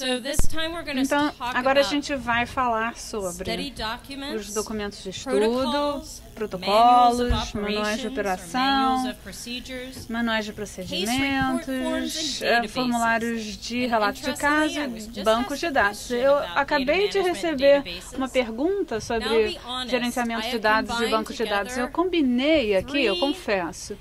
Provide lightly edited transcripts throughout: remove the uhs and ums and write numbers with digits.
Então, agora a gente vai falar sobre os documentos de estudo, protocolos, manuais de operação, manuais de procedimentos, formulários de relatos de caso, bancos de dados. Eu acabei de receber uma pergunta sobre gerenciamento de dados e bancos de dados. Eu combinei aqui, eu confesso,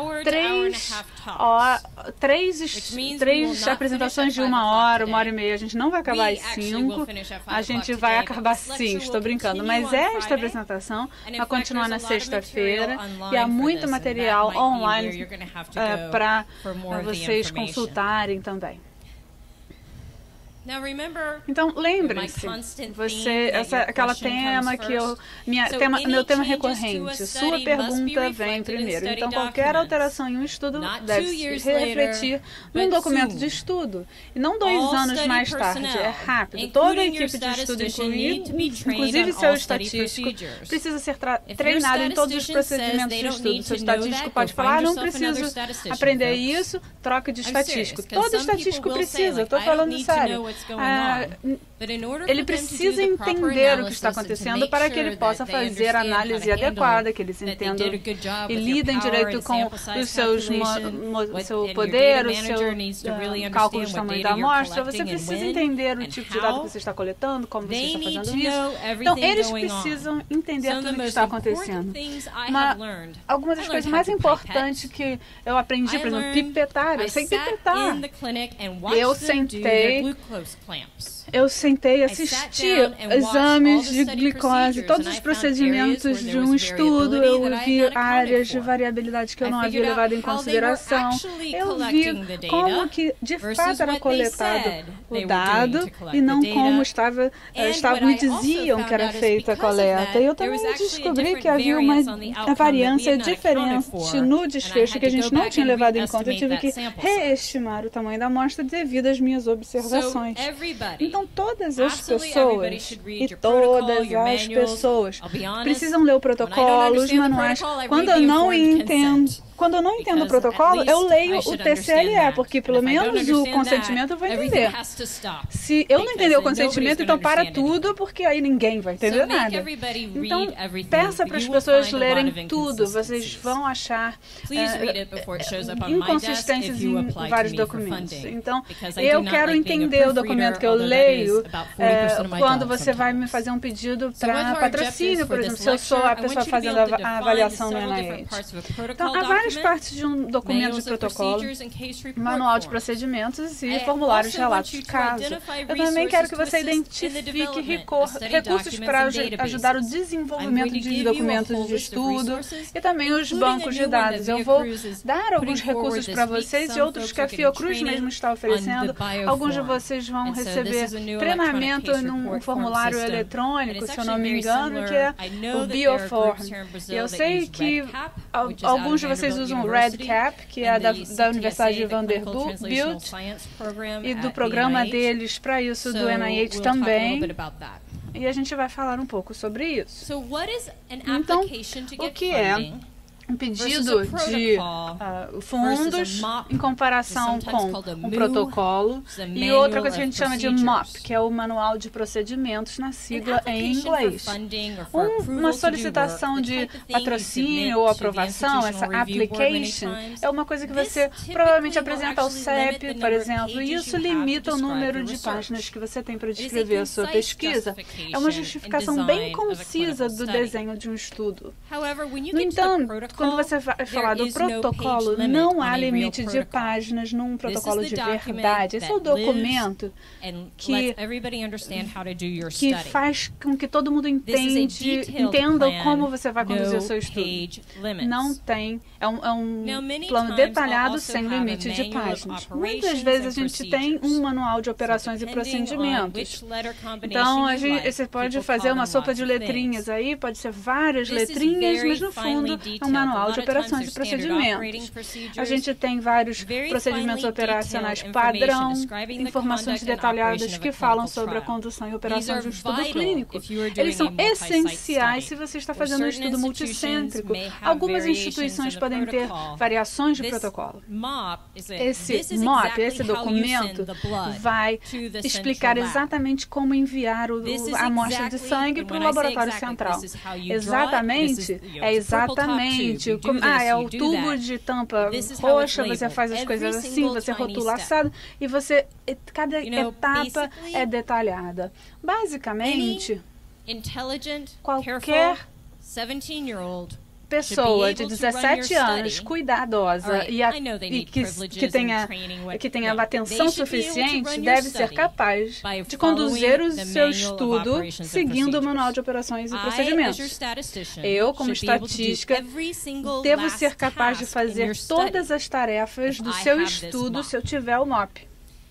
três apresentações de 1 hora e meia. A gente não vai acabar às 5, a gente vai acabar sim, estou brincando. Mas esta apresentação vai continuar na sexta-feira e há muito material online para vocês consultarem também. Então, lembre-se, aquela tema que meu tema recorrente, sua pergunta vem primeiro. Então, qualquer alteração em um estudo deve se refletir num documento de estudo. E não 2 anos mais tarde, é rápido. Toda a equipe de estudo, inclusive seu estatístico, precisa ser treinado em todos os procedimentos de estudo. Seu estatístico pode falar, não preciso aprender isso, troca de estatístico. Todo estatístico precisa, estou falando sério. Ele precisa entender o que está acontecendo para que ele possa fazer a análise adequada, que eles entendam e lidem direito com os seu poder, os seus cálculos de tamanho da amostra. Você precisa entender o tipo de dado que você está coletando, como você está fazendo isso. Então, eles precisam entender tudo o que está acontecendo. Algumas das coisas mais importantes que eu aprendi, por exemplo, pipetar. Eu sei pipetar. Eu sentei e assisti exames de glicose, todos os procedimentos de um estudo. Eu vi áreas de variabilidade que eu não havia levado em consideração. Eu vi como que de fato era coletado o dado e não como me diziam que era feita a coleta. E eu também descobri que havia uma variância diferente no desfecho que a gente não tinha levado em conta. Eu tive que reestimar o tamanho da amostra devido às minhas observações. Então, todas as pessoas precisam ler o protocolo, os manuais. Quando eu não entendo o protocolo, eu leio o TCLE, porque pelo menos o consentimento eu vou entender. Se eu não entender o consentimento, então para tudo, porque aí ninguém vai entender nada. Então, peça para as pessoas lerem tudo. Vocês vão achar inconsistências em vários documentos. Então, eu quero entender o documento que eu leio quando você vai me fazer um pedido para patrocínio, por exemplo, se eu sou a pessoa fazendo a avaliação no NIH. Então, há várias partes de um documento de protocolo, manual de procedimentos e formulários de relatos de caso. Eu também quero que você identifique recursos para ajudar o desenvolvimento de documentos de estudo e também os bancos de dados. Eu vou dar alguns recursos para vocês e outros que a Fiocruz mesmo está oferecendo. Alguns de vocês vão receber treinamento num formulário eletrônico, se eu não me engano, que é o Bioform. Eu sei que alguns de vocês usam o REDCap, que é da Universidade de Vanderbilt, e do programa deles para isso do NIH também. E a gente vai falar um pouco sobre isso. Então, o que é um pedido de fundos em comparação com um protocolo e outra coisa que a gente chama de MOP, que é o Manual de Procedimentos, na sigla em inglês. Uma solicitação de patrocínio ou aprovação, essa application, é uma coisa que você provavelmente apresenta ao CEP, por exemplo, e isso limita o número de páginas que você tem para descrever a sua pesquisa. É uma justificação bem concisa do desenho de um estudo. No entanto, quando você vai falar do protocolo, não há limite de páginas num protocolo de verdade. Esse é o documento que faz com que todo mundo entenda como você vai conduzir o seu estudo. Não tem, é um plano detalhado sem limite de páginas. Muitas vezes a gente tem um manual de operações e procedimentos. Então, você pode fazer uma sopa de letrinhas aí, pode ser várias letrinhas, mas no fundo é uma Manual de Operações e Procedimentos. A gente tem vários procedimentos operacionais padrão, informações detalhadas que falam sobre a condução e operação de um estudo clínico. Eles são essenciais se você está fazendo um estudo multicêntrico. Algumas instituições podem ter variações de protocolo. Esse MOP, esse documento, vai explicar exatamente como enviar a amostra de sangue para o laboratório central. Exatamente, é o tubo de tampa roxa, você faz as coisas assim, você rotula assado e cada etapa é detalhada. Basicamente, qualquer pessoa de 17 anos, cuidadosa e que tenha atenção suficiente, deve ser capaz de conduzir o seu estudo seguindo o Manual de Operações e Procedimentos. Eu, como estatística, devo ser capaz de fazer todas as tarefas do seu estudo se eu tiver o MOP.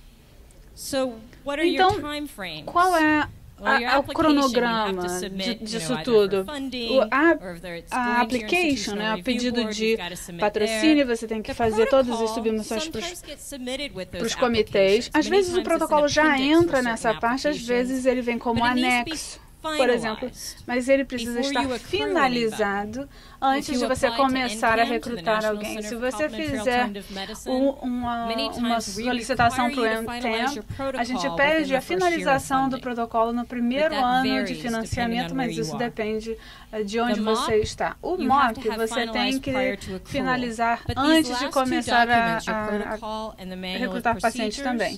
Então, qual é o cronograma disso tudo? A application, o pedido de patrocínio, você tem que fazer todas as submissões para os comitês. Às vezes o protocolo já entra nessa parte, às vezes ele vem como anexo, por exemplo, mas ele precisa estar finalizado antes de você começar a recrutar alguém. Se você fizer uma solicitação para o MTEM, a gente pede a finalização do protocolo no primeiro ano de financiamento, mas isso depende de onde você está. O MOP você tem que finalizar antes de começar a recrutar pacientes também.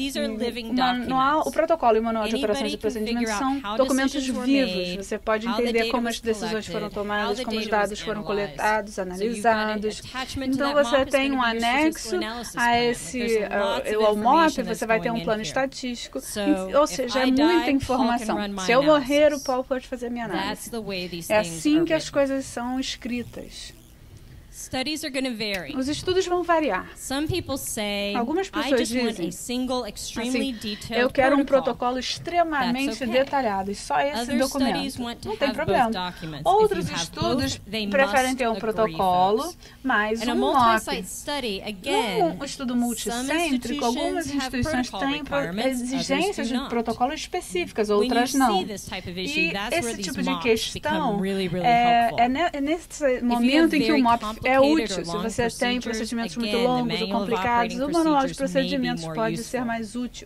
O protocolo e o Manual de Operações e Procedimentos são documentos vivos. Você pode entender como as decisões foram tomadas, como os dados foram coletados, analisados. Então, você tem um anexo ao MOP, você vai ter um plano estatístico, ou seja, é muita informação. Se eu morrer, o Paul pode fazer a minha análise. É assim que as coisas são escritas. Os estudos vão variar. Algumas pessoas dizem assim, eu quero um protocolo extremamente detalhado e só esse documento. Não tem problema. Outros estudos preferem ter um protocolo, mais um MOP. Num estudo multicêntrico, algumas instituições têm exigências de protocolo específicas, outras não. E esse tipo de questão é nesse momento em que o MOP é útil. Se você tem procedimentos muito longos ou complicados, o manual de procedimentos pode ser mais útil.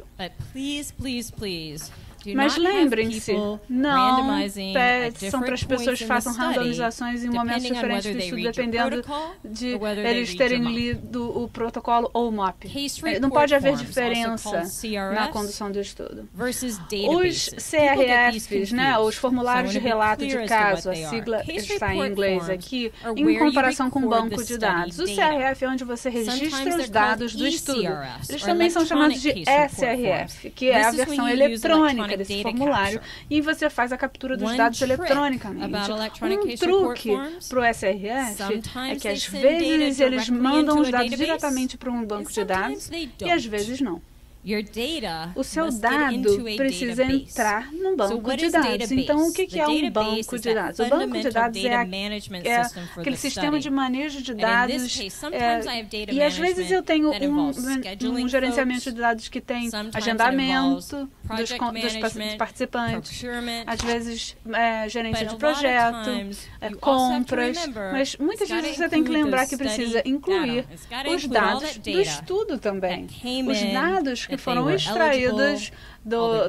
Mas lembrem-se, não peçam para as pessoas que façam randomizações em momentos diferentes do estudo, dependendo de eles terem lido o protocolo ou o MOP. Não pode haver diferença na condução do estudo. Os CRFs, os formulários de relato de caso, a sigla está em inglês aqui, em comparação com o banco de dados. O CRF é onde você registra os dados do estudo. Eles também são chamados de SRF, que é a versão eletrônica desse formulário, e você faz a captura dos dados eletronicamente. Um truque para o SRF é que às vezes eles mandam os dados diretamente para um banco de dados e às vezes não. O seu dado precisa entrar num banco de dados. Então, o que é um banco de dados? O banco de dados é aquele sistema de manejo de dados. E às vezes eu tenho um gerenciamento de dados que tem agendamento dos participantes, às vezes gerência de projeto, compras, mas muitas vezes você tem que lembrar que precisa incluir os dados do estudo também. Os dados que foram extraídos do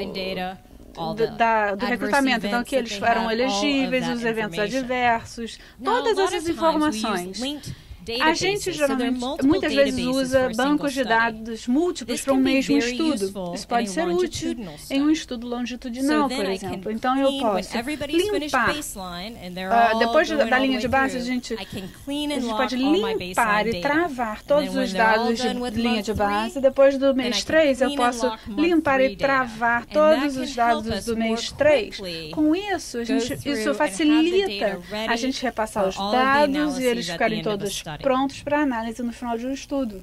recrutamento, então que eles eram elegíveis, os eventos adversos, todas essas informações. A gente geralmente, muitas vezes, usa bancos de dados múltiplos para um mesmo estudo. Isso pode ser útil em um estudo longitudinal, por exemplo. Então, eu posso limpar. Depois da linha de base, a gente pode limpar e travar todos os dados de linha de base. Depois do mês 3, eu posso limpar e travar todos os dados do mês 3. Com isso, isso facilita a gente repassar os dados e eles ficarem todos prontos para análise no final de um estudo.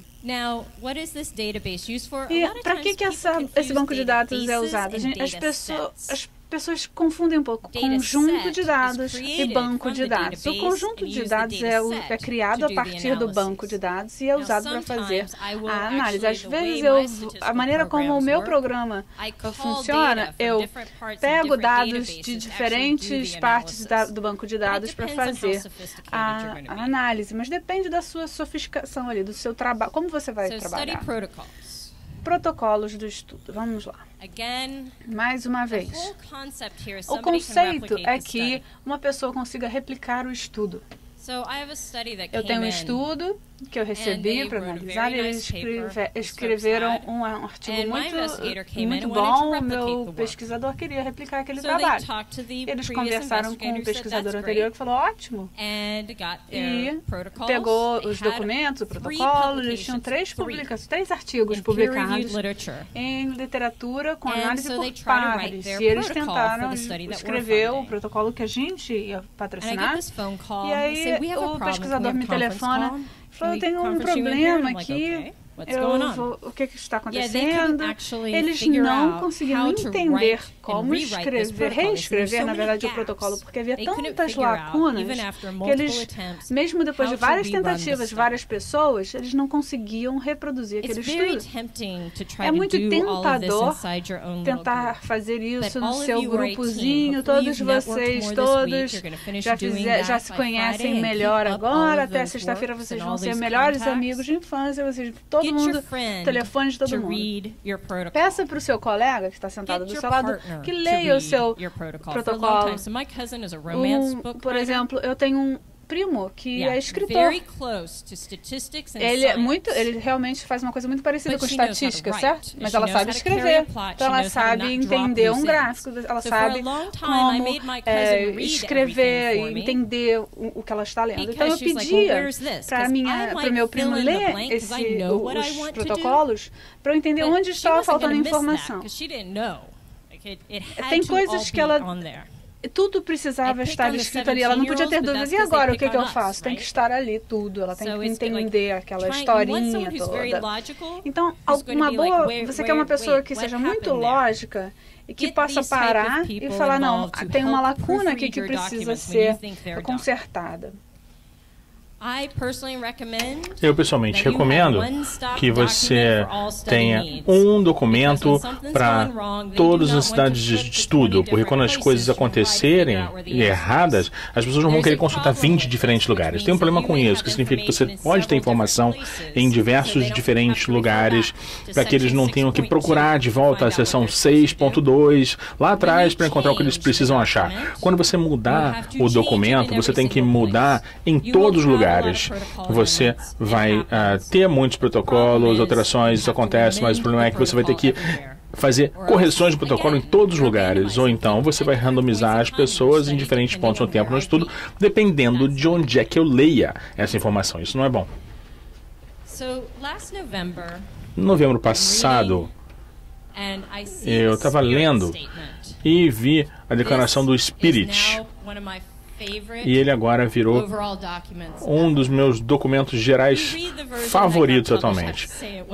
E para que esse banco de dados é usado? pessoas confundem um pouco conjunto de dados e banco de dados. O conjunto de dados é criado a partir do banco de dados e é usado para fazer a análise. Às vezes, a maneira como o meu programa funciona, eu pego dados de diferentes partes do banco de dados para fazer a análise, mas depende da sua sofisticação ali, do seu trabalho, como você vai trabalhar. Protocolos do estudo. Vamos lá. Mais uma vez. O conceito é que uma pessoa consiga replicar o estudo. Eu tenho um estudo que eu recebi para analisar e eles escreveram um artigo muito bom. O meu pesquisador queria replicar aquele trabalho. Eles conversaram com o pesquisador anterior que falou, ótimo. E pegou os documentos, o protocolo, eles tinham 3 artigos publicados em literatura com análise por pares. E eles tentaram escrever o protocolo que a gente ia patrocinar. E aí o pesquisador me telefona e falou, eu tenho um problema aqui. O que está acontecendo? Eles não conseguiam entender como reescrever, na verdade, o protocolo, porque havia tantas lacunas que eles, mesmo depois de várias tentativas, várias pessoas, eles não conseguiam reproduzir aquele estudo. É muito tentador tentar fazer isso no seu grupozinho. Todos vocês, já se conhecem melhor agora. Até sexta-feira vocês vão ser melhores amigos de infância. Todo mundo, telefone de todo mundo. Peça para o seu colega que está sentado do seu lado que leia o seu protocolo. Por exemplo, eu tenho um primo que é escritor. Ele realmente faz uma coisa muito parecida com estatística, certo? Mas ela sabe escrever. Então ela sabe entender um gráfico, ela sabe como escrever e entender o que ela está lendo. Então eu pedia para o meu primo ler os protocolos para eu entender onde estava faltando informação. Tem coisas que ela... Tudo precisava estar escrito ali. Ela não podia ter dúvidas. E agora, o que eu faço? Tem que estar ali tudo. Ela tem que entender aquela historinha toda. Então, você quer uma pessoa que seja muito lógica e que possa parar e falar, não, tem uma lacuna aqui que precisa ser consertada. Eu pessoalmente recomendo que você tenha um documento para todas as necessidades de estudo, porque quando as coisas acontecerem erradas, as pessoas não vão querer consultar 20 diferentes lugares. Tem um problema com isso, que significa que você pode ter informação em diversos diferentes lugares, para que eles não tenham que procurar de volta a seção 6.2 lá atrás para encontrar o que eles precisam achar. Quando você mudar o documento, você tem que mudar em todos os lugares. Você vai ter muitos protocolos, alterações, isso acontece, mas o problema é que você vai ter que fazer correções de protocolo em todos os lugares, ou então você vai randomizar as pessoas em diferentes pontos no tempo no estudo, dependendo de onde é que eu leia essa informação. Isso não é bom. Em novembro passado, eu estava lendo e vi a declaração do Spirit. E ele agora virou um dos meus documentos gerais favoritos atualmente.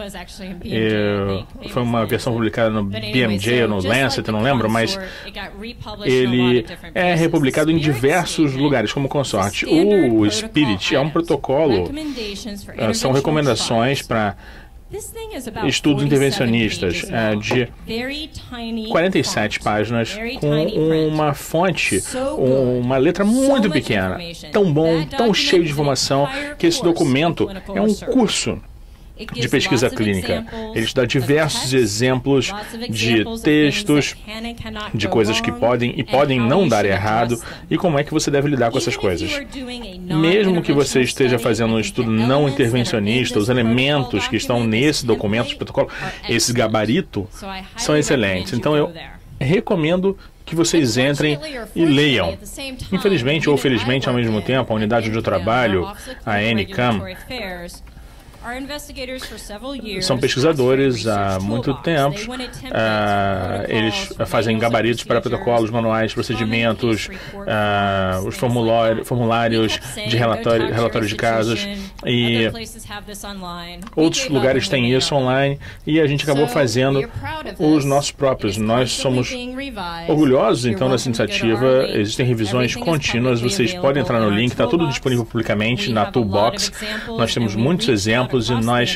Foi uma versão publicada no BMJ ou no Lancet, eu não lembro, mas ele é republicado em diversos lugares como consorte. O Spirit é um protocolo, são recomendações para estudos intervencionistas de 47 páginas com uma fonte, uma letra muito pequena. Tão bom, tão cheio de informação que esse documento é um curso de pesquisa clínica. Ele te dá diversos exemplos de textos, de coisas que podem e podem não dar errado e como é que você deve lidar com essas coisas. Mesmo que você esteja fazendo um estudo não intervencionista, os elementos que estão nesse documento de protocolo, esse gabarito, são excelentes. Então eu recomendo que vocês entrem e leiam. Infelizmente ou felizmente ao mesmo tempo, a unidade onde eu trabalho, a NCAM, são pesquisadores há muito tempo. Eles fazem gabaritos para protocolos, manuais, procedimentos, os formulários de relatórios de casos, e outros lugares têm isso online, e a gente acabou fazendo os nossos próprios. Nós somos orgulhosos, então, dessa iniciativa. Existem revisões contínuas, vocês podem entrar no link, está tudo disponível publicamente na Toolbox. Nós temos muitos exemplos, e nós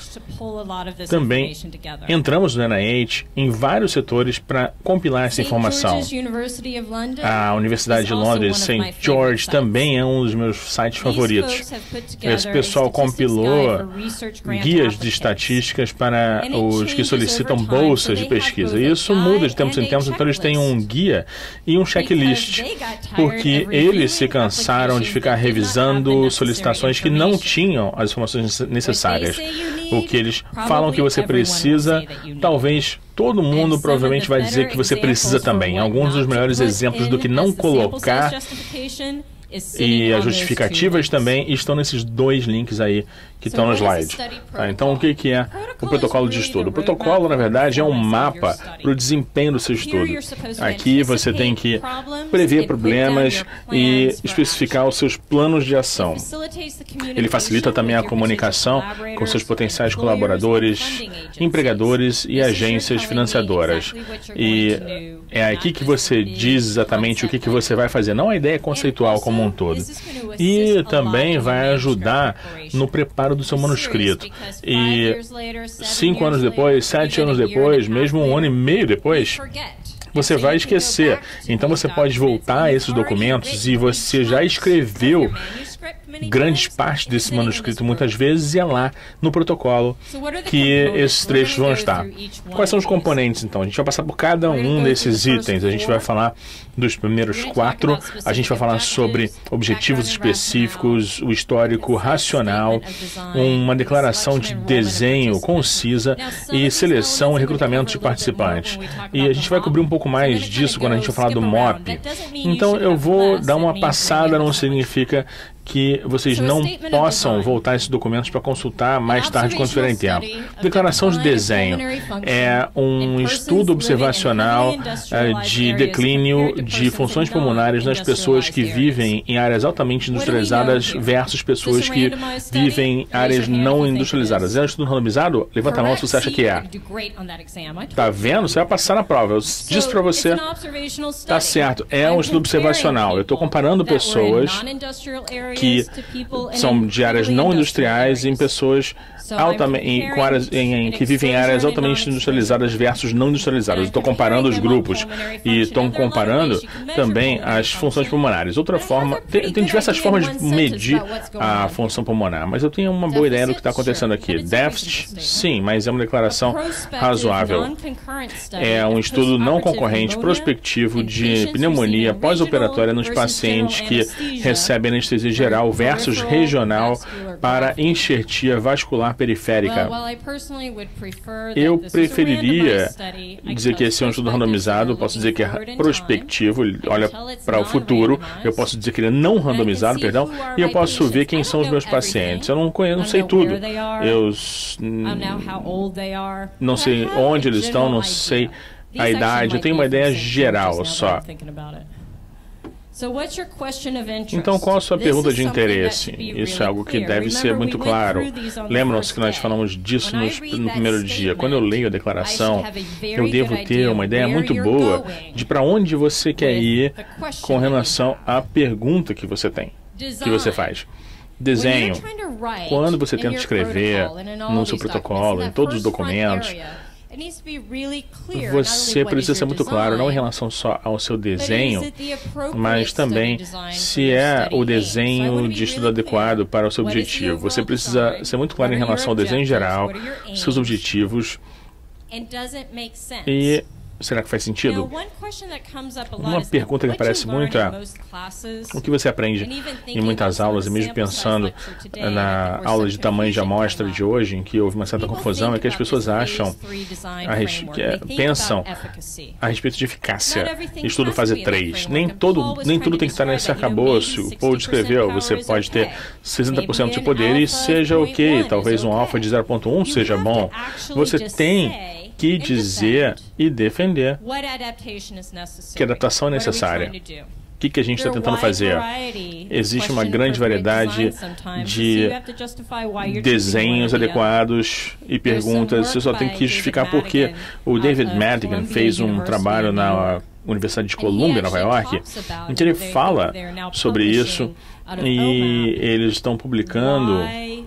também entramos no NIH em vários setores para compilar essa informação. A Universidade de Londres, St. George, também é um dos meus sites favoritos. Esse pessoal compilou guias de estatísticas para os que solicitam bolsas de pesquisa. E isso muda de tempos em tempos, então eles têm um guia e um checklist, porque eles se cansaram de ficar revisando solicitações que não tinham as informações necessárias. O que eles falam que você precisa, talvez todo mundo provavelmente vai dizer que você precisa também. Alguns dos melhores exemplos do que não colocar e as justificativas também estão nesses dois links aí que estão no slide. Então, o que é o protocolo de estudo? O protocolo, na verdade, é um mapa para o desempenho do seu estudo. Aqui você tem que prever problemas e especificar os seus planos de ação. Ele facilita também a comunicação com seus potenciais colaboradores, empregadores e agências financiadoras. E é aqui que você diz exatamente o que você vai fazer, não a ideia conceitual como um todo. E também vai ajudar no preparo do seu manuscrito. E 5 anos depois, 7 anos depois, mesmo 1 ano e meio depois, você vai esquecer. Então você pode voltar a esses documentos e você já escreveu grandes partes desse manuscrito muitas vezes, e é lá no protocolo que esses trechos vão estar. Quais são os componentes, então? A gente vai passar por cada um desses itens. A gente vai falar dos primeiros 4, a gente vai falar sobre objetivos específicos, o histórico racional, uma declaração de desenho concisa e seleção e recrutamento de participantes. E a gente vai cobrir um pouco mais disso quando a gente vai falar do MOP. Então eu vou dar uma passada, não significa que vocês não possam voltar esses documentos para consultar mais tarde quando tiverem tempo. Declaração de desenho é um estudo observacional de declínio de funções pulmonares nas pessoas que vivem em áreas altamente industrializadas versus pessoas que vivem em áreas não industrializadas. É um estudo randomizado? Levanta a mão se você acha que é. Tá vendo? Você vai passar na prova. Eu disse para você. Tá certo. É um estudo observacional. Eu estou comparando pessoas que são de áreas não industriais em pessoas que vivem em áreas altamente industrializadas versus não industrializadas. Estou comparando os grupos e estou comparando também as funções pulmonares. Outra forma, tem diversas formas de medir a função pulmonar, mas eu tenho uma boa ideia do que está acontecendo aqui. Déficit, sim, mas é uma declaração razoável. É um estudo não concorrente prospectivo de pneumonia pós-operatória nos pacientes que recebem anestesia geral versus regional para enxertia vascular periférica. Eu preferiria dizer que esse é um estudo randomizado, eu posso dizer que é prospectivo, ele olha para o futuro, eu posso dizer que ele é não randomizado, perdão, e eu posso ver quem são os meus pacientes. Eu não sei tudo. Eu não sei onde eles estão, não sei a idade, eu tenho uma ideia geral só. Então, qual a sua pergunta de interesse? Isso é algo que deve ser muito claro. Lembram-se que nós falamos disso no primeiro dia. Quando eu leio a declaração, eu devo ter uma ideia muito boa de para onde você quer ir com relação à pergunta que você tem, que você faz. Desenho. Quando você tenta escrever no seu protocolo, em todos os documentos, você precisa ser muito claro, não em relação só ao seu desenho, mas também se é o desenho de estudo adequado para o seu objetivo. Você precisa ser muito claro em relação ao desenho geral, seus objetivos, e Será que faz sentido? Uma pergunta que aparece muito é: o que você aprende em muitas aulas, e mesmo pensando na aula de tamanho de amostra de hoje, em que houve uma certa confusão, é que as pessoas pensam a respeito de eficácia. Estudo fase 3. Nem tudo tem que estar nesse arcabouço. O Paul descreveu, você pode ter 60% de poder e seja ok, talvez um alfa de 0.1 seja bom. Você tem que dizer e defender que adaptação é necessária. O que a gente está tentando fazer? Existe uma grande variedade de desenhos adequados e perguntas. Você só tem que justificar por quê. O David Madigan fez um trabalho na Universidade de Columbia, Nova York, em que ele fala sobre isso e eles estão publicando.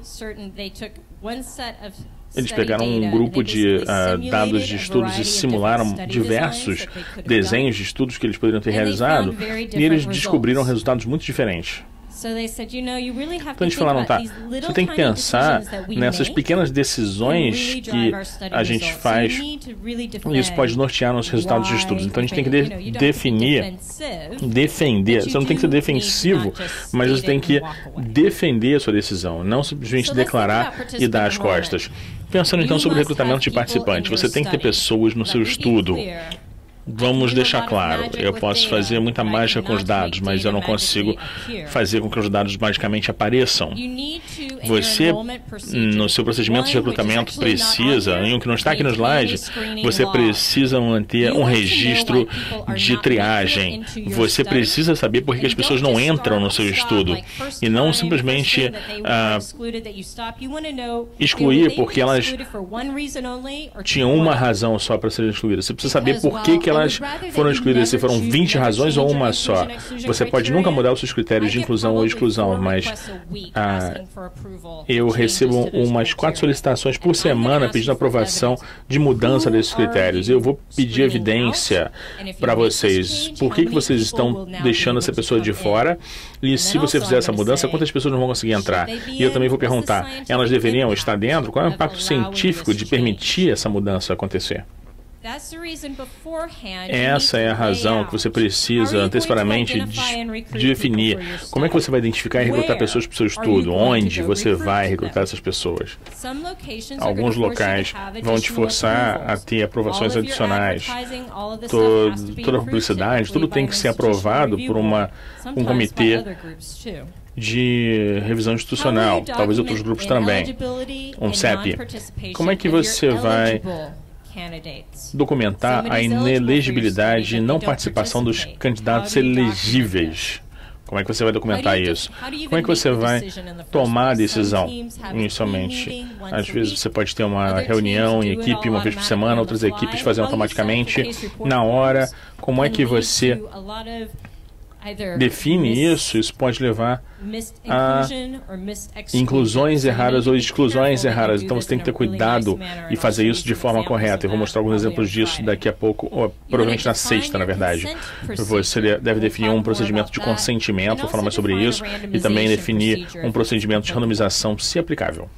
Eles pegaram um grupo de dados de estudos e simularam diversos desenhos de estudos que eles poderiam ter realizado e eles descobriram resultados muito diferentes. Então eles falaram, tá, você tem que pensar nessas pequenas decisões que a gente faz e isso pode nortear nossos resultados de estudos. Então a gente tem que defender. Você não tem que ser defensivo, mas você tem que defender a sua decisão, não simplesmente declarar e dar as costas. Pensando então sobre o recrutamento de participantes, você tem que ter pessoas no seu estudo. Vamos deixar claro, eu posso fazer muita mágica com os dados, mas eu não consigo fazer com que os dados magicamente apareçam. Você, no seu procedimento de recrutamento, precisa, em um que não está aqui no slide, você precisa manter um registro de triagem. Você precisa saber por que as pessoas não entram no seu estudo e não simplesmente excluir porque elas tinham uma razão só para serem excluídas. Você precisa saber por que elas foram excluídas, se foram 20 razões ou uma só. Você pode nunca mudar os seus critérios de inclusão ou exclusão, mas eu recebo umas 4 solicitações por semana pedindo aprovação de mudança desses critérios. Eu vou pedir evidência para vocês. Por que vocês estão deixando essa pessoa de fora? E se você fizer essa mudança, quantas pessoas não vão conseguir entrar? E eu também vou perguntar, elas deveriam estar dentro? Qual é o impacto científico de permitir essa mudança acontecer? Essa é a razão que você precisa antecipadamente definir. Como é que você vai identificar e recrutar pessoas para o seu estudo? Onde você vai recrutar essas pessoas? Alguns locais vão te forçar a ter aprovações adicionais. Toda a publicidade, tudo tem que ser aprovado por um comitê de revisão institucional, talvez outros grupos também, um CEP. Como é que você vai documentar a inelegibilidade e não participação dos candidatos elegíveis? Como é que você vai documentar isso? Como é que você vai tomar a decisão inicialmente? Às vezes você pode ter uma reunião em equipe uma vez por semana, outras equipes fazem automaticamente na hora. Como é que você define isso? Isso pode levar a inclusões erradas ou exclusões erradas. Então você tem que ter cuidado e fazer isso de forma correta. Eu vou mostrar alguns exemplos disso daqui a pouco, ou provavelmente na sexta, na verdade. Você deve definir um procedimento de consentimento, vou falar mais sobre isso, e também definir um procedimento de randomização, se aplicável.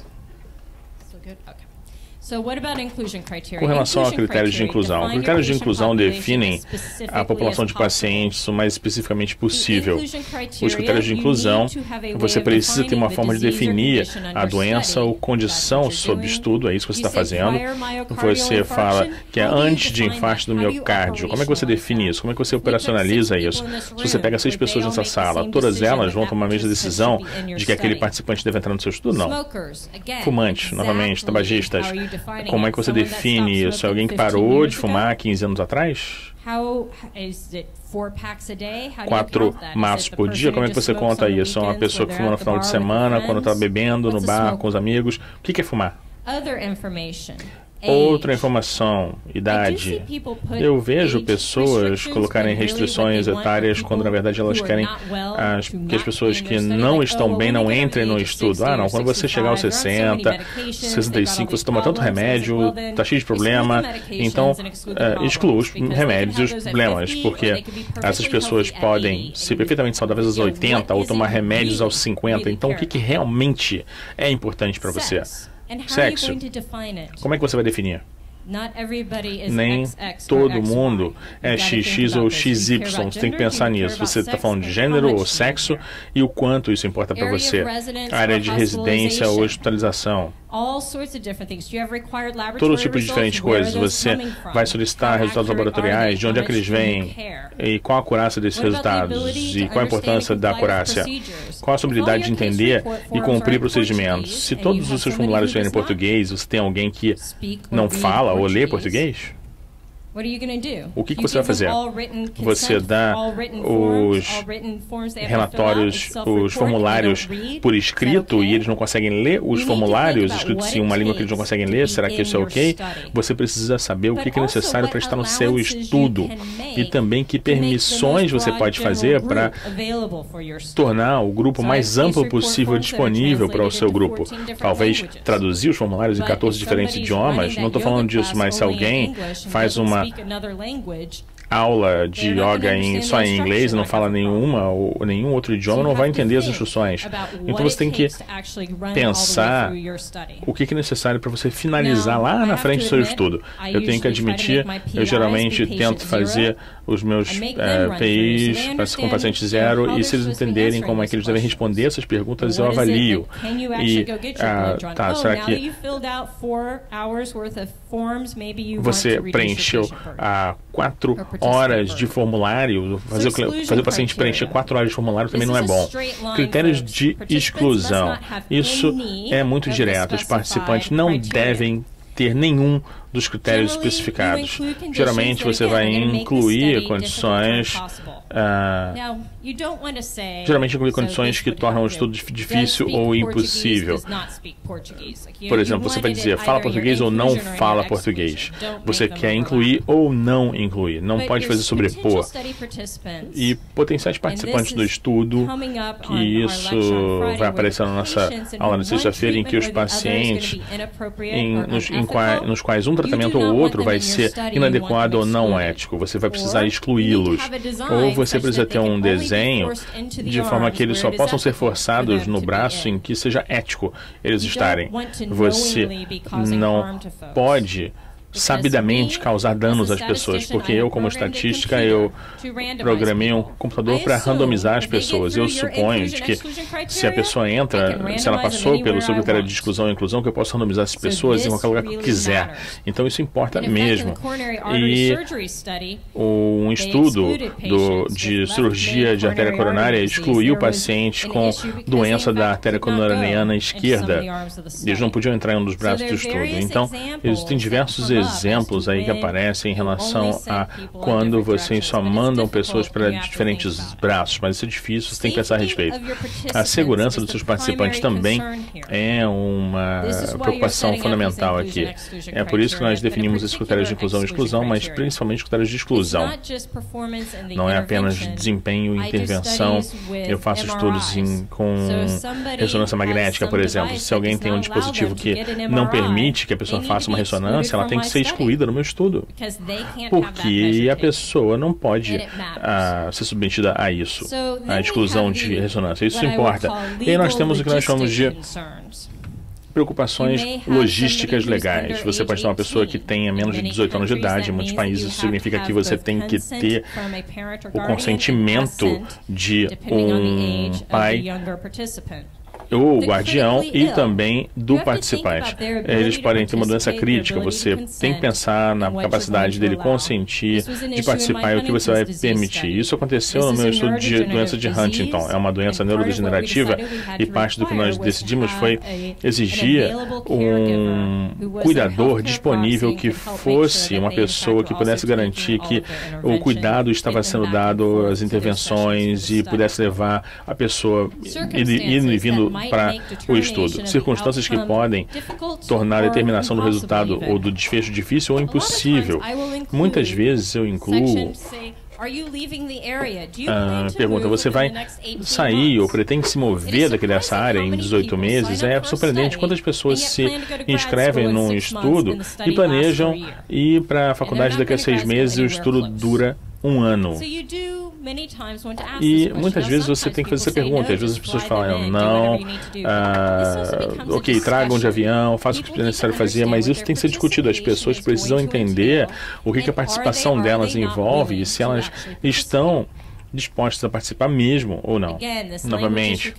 Com relação a critérios de inclusão, critérios de inclusão definem a população de pacientes o mais especificamente possível. Os critérios de inclusão, você precisa ter uma forma de definir a doença ou condição sob estudo, é isso que você está fazendo. Você fala que é antes de infarto do miocárdio. Como é que você define isso? Como é que você operacionaliza isso? Se você pega 6 pessoas nessa sala, todas elas vão tomar a mesma decisão de que aquele participante deve entrar no seu estudo? Não. Fumantes, novamente, tabagistas. Como é que você define isso? Alguém que parou de fumar 15 anos atrás? 4 maços por dia? Como é que você conta isso? É uma pessoa que fuma no final de semana, quando está bebendo, no bar, com os amigos. O que é fumar? Outra informação, idade. Eu vejo pessoas colocarem restrições etárias quando na verdade elas querem que as pessoas que não estão bem não entrem no estudo. Não, quando você chegar aos 60, 65, você toma tanto remédio, está cheio de problema, então exclua os remédios e os problemas, porque essas pessoas podem ser perfeitamente saudáveis aos 80 ou tomar remédios aos 50. Então o que realmente é importante para você? Sexo. Como é que você vai definir? Nem todo mundo é XX ou XY. Você tem que pensar nisso. Você está falando de gênero ou sexo e o quanto isso importa para você. Área de residência ou hospitalização. Todo tipo de diferentes coisas. Você vai solicitar resultados laboratoriais, de onde é que eles vêm, e qual a acurácia desses resultados, e qual a importância da acurácia. Qual a sua habilidade de entender e cumprir procedimentos. Se todos os seus formulários estiverem em português, você tem alguém que não fala ou lê português? O que você vai fazer? Você dá os relatórios, os formulários por escrito e eles não conseguem ler os formulários escritos em uma língua que eles não conseguem ler? Será que isso é ok? Você precisa saber o que é necessário para estar no seu estudo e também que permissões você pode fazer para tornar o grupo mais amplo possível disponível para o seu grupo. Talvez traduzir os formulários em 14 diferentes idiomas. Não estou falando disso, mas se alguém faz uma aula de yoga só em inglês, não fala nenhum outro idioma, não vai entender as instruções. Então você tem que pensar o que é necessário para você finalizar lá na frente do seu estudo. Eu tenho que admitir, eu geralmente tento fazer os meus PIs com paciente zero e se eles entenderem como é que eles devem responder essas perguntas, eu avalio. E, será que você preencheu 4 horas de formulário? Fazer o paciente preencher 4 horas de formulário também não é bom. Critérios de exclusão. Isso é muito direto. Os participantes não devem ter nenhum dos critérios especificados. Geralmente você vai incluir condições que tornam o estudo difícil ou impossível. Por exemplo, você vai dizer fala português ou não fala português. Você quer incluir ou não incluir. Não pode fazer sobrepor. E potenciais participantes do estudo, que isso vai aparecer na nossa aula na sexta-feira, em que os pacientes nos quais um tratamento ou outro vai ser inadequado ou não ético. Você vai precisar excluí-los. Ou você precisa ter um desenho de forma que eles só possam ser forçados no braço em que seja ético eles estarem. Você não pode sabidamente causar danos às pessoas, porque eu, como estatística, eu programei um computador para randomizar as pessoas. Eu suponho de que se a pessoa entra, se ela passou pelo seu critério de exclusão e inclusão, que eu posso randomizar essas pessoas em qualquer lugar que eu quiser. Então isso importa mesmo. E um estudo de cirurgia de artéria coronária excluiu pacientes com doença da artéria coronariana esquerda. Eles não podiam entrar em um dos braços do estudo. Então, existem diversos exemplos aí que aparecem em relação a quando vocês só mandam pessoas para diferentes braços, mas isso é difícil, você tem que pensar a respeito. A segurança dos seus participantes também é uma preocupação fundamental aqui. É por isso que nós definimos esses critérios de inclusão e exclusão, mas principalmente os critérios de exclusão. Não é apenas desempenho e intervenção. Eu faço estudos com ressonância magnética, por exemplo. Se alguém tem um dispositivo que não permite que a pessoa faça uma ressonância, ela tem que ser excluída no meu estudo, porque a pessoa não pode ser submetida a isso, a exclusão de ressonância. Isso importa. E aí nós temos o que nós chamamos de preocupações logísticas legais. Você pode ter uma pessoa que tenha menos de 18 anos de idade. Em muitos países isso significa que você tem que ter o consentimento de um pai ou guardião e também do participante. Eles podem ter uma doença crítica, você tem que pensar na capacidade dele consentir, de participar e o que você vai permitir. Isso aconteceu no meu estudo de doença de Huntington. É uma doença neurodegenerativa e parte do que nós decidimos foi exigir um cuidador disponível que fosse uma pessoa que pudesse garantir que o cuidado estava sendo dado, as intervenções e pudesse levar a pessoa indo e vindo para o estudo. Circunstâncias que podem tornar a determinação do resultado ou do desfecho difícil ou impossível. Muitas vezes eu incluo pergunta, você vai sair ou pretende se mover dessa área em 18 meses? É surpreendente quantas pessoas se inscrevem num estudo e planejam ir para a faculdade daqui a 6 meses e o estudo dura 1 ano. E muitas vezes você tem que fazer essa pergunta. Às vezes as pessoas falam, não, ok, tragam de avião, façam o que é necessário fazer, mas isso tem que ser discutido. As pessoas precisam entender o que a participação delas envolve e se elas estão dispostas a participar mesmo ou não. Novamente,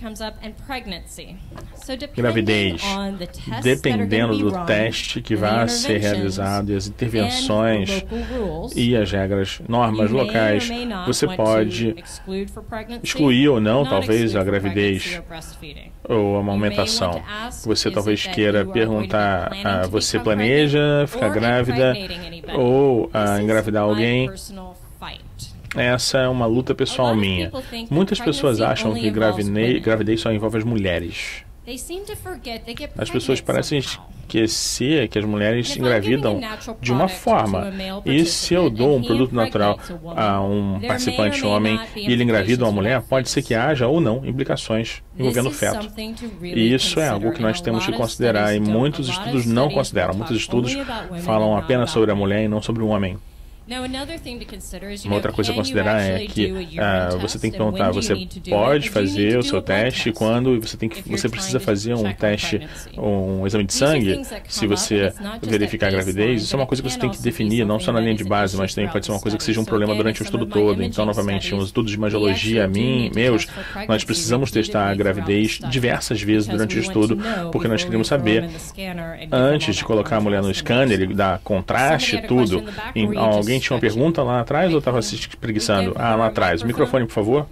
gravidez, dependendo do teste que vai ser realizado e as intervenções e as regras, normas locais, você pode excluir ou não, talvez, a gravidez ou a amamentação. Você talvez queira perguntar, você planeja ficar grávida ou engravidar alguém? Essa é uma luta pessoal minha. Muitas pessoas acham que gravidez só envolve as mulheres. As pessoas parecem esquecer que as mulheres engravidam de uma forma. E se eu dou um produto natural a um participante homem e ele engravida uma mulher, pode ser que haja ou não implicações envolvendo o feto. E isso é algo que nós temos que considerar e muitos estudos não consideram. Muitos estudos falam apenas sobre a mulher e não sobre o homem. Uma outra coisa a considerar é que você tem que perguntar, você pode fazer o seu teste quando você precisa fazer um teste, um exame de sangue, se você verificar a gravidez. Isso é uma coisa que você tem que definir, não só na linha de base, mas também pode ser uma coisa que seja um problema durante o estudo todo. Então, novamente, os estudos de imagiologia meus, nós precisamos testar a gravidez diversas vezes durante o estudo, porque nós queremos saber, antes de colocar a mulher no scanner e dar contraste e tudo, alguém tinha uma pergunta lá atrás ou estava se espreguiçando? Lá atrás. O microfone, por favor.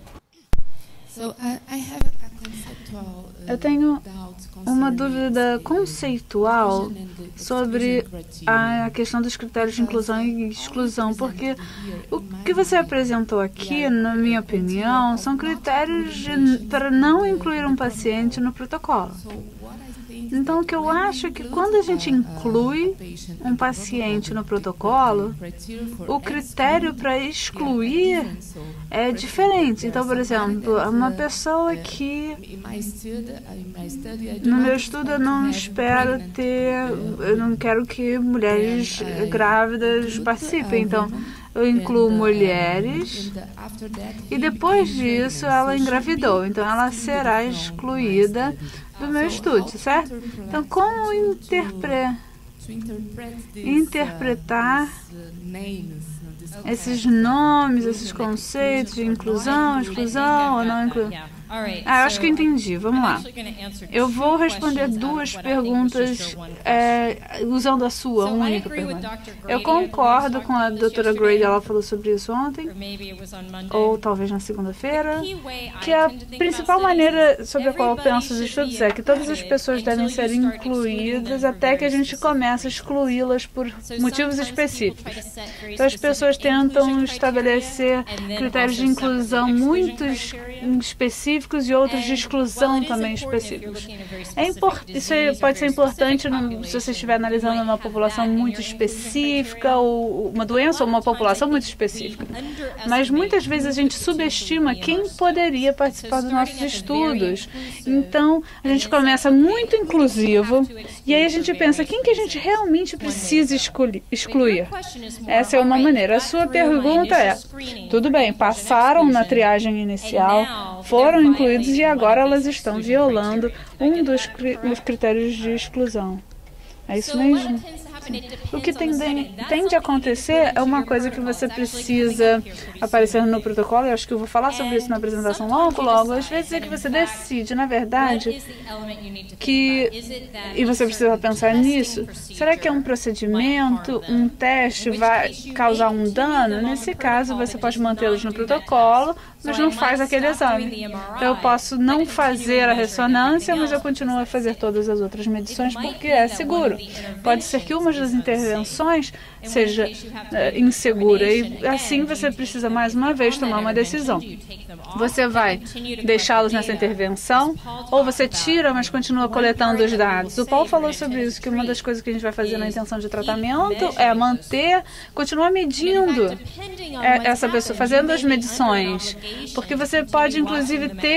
Eu tenho uma dúvida conceitual sobre a questão dos critérios de inclusão e exclusão, porque o que você apresentou aqui, na minha opinião, são critérios para não incluir um paciente no protocolo. Então, o que eu acho é que quando a gente inclui um paciente no protocolo, o critério para excluir é diferente. Então, por exemplo, uma pessoa que no meu estudo eu não quero que mulheres grávidas participem. Então, eu incluo mulheres e depois disso ela engravidou. Então, ela será excluída do meu estudo, certo? Então, como interpretar esses nomes, esses conceitos de inclusão, exclusão ou não inclusão? Eu acho que eu entendi. Vamos lá. Eu vou responder duas perguntas usando a sua única pergunta. Eu concordo com a doutora Grady, ela falou sobre isso ontem, ou talvez na segunda-feira, que a principal maneira sobre a qual eu penso os estudos é que todas as pessoas devem ser incluídas até que a gente comece a excluí-las por motivos específicos. Então, as pessoas tentam estabelecer critérios de inclusão muito específicos e outros de exclusão também específicos. Isso pode ser importante se você estiver analisando uma população muito específica, ou uma doença ou uma população muito específica. Mas muitas vezes a gente subestima quem poderia participar dos nossos estudos. Então, a gente começa muito inclusivo e aí a gente pensa quem que a gente realmente precisa excluir. Essa é uma maneira. A sua pergunta é, tudo bem, passaram na triagem inicial, foram incluídos e agora elas estão violando um dos critérios de exclusão. É isso mesmo? O que tende a acontecer é uma coisa que você precisa aparecer no protocolo, eu acho que eu vou falar sobre isso na apresentação logo, às vezes é que você decide, na verdade, e você precisa pensar nisso, será que é um procedimento, um teste vai causar um dano? Nesse caso, você pode mantê-los no protocolo, mas não faz aquele exame. Então, eu posso não fazer a ressonância, mas eu continuo a fazer todas as outras medições porque é seguro. Pode ser que uma das intervenções seja insegura e assim você precisa mais uma vez tomar uma decisão. Você vai deixá-los nessa intervenção ou você tira, mas continua coletando os dados? O Paul falou sobre isso, que uma das coisas que a gente vai fazer na intenção de tratamento é continuar medindo essa pessoa, fazendo as medições, porque você pode inclusive ter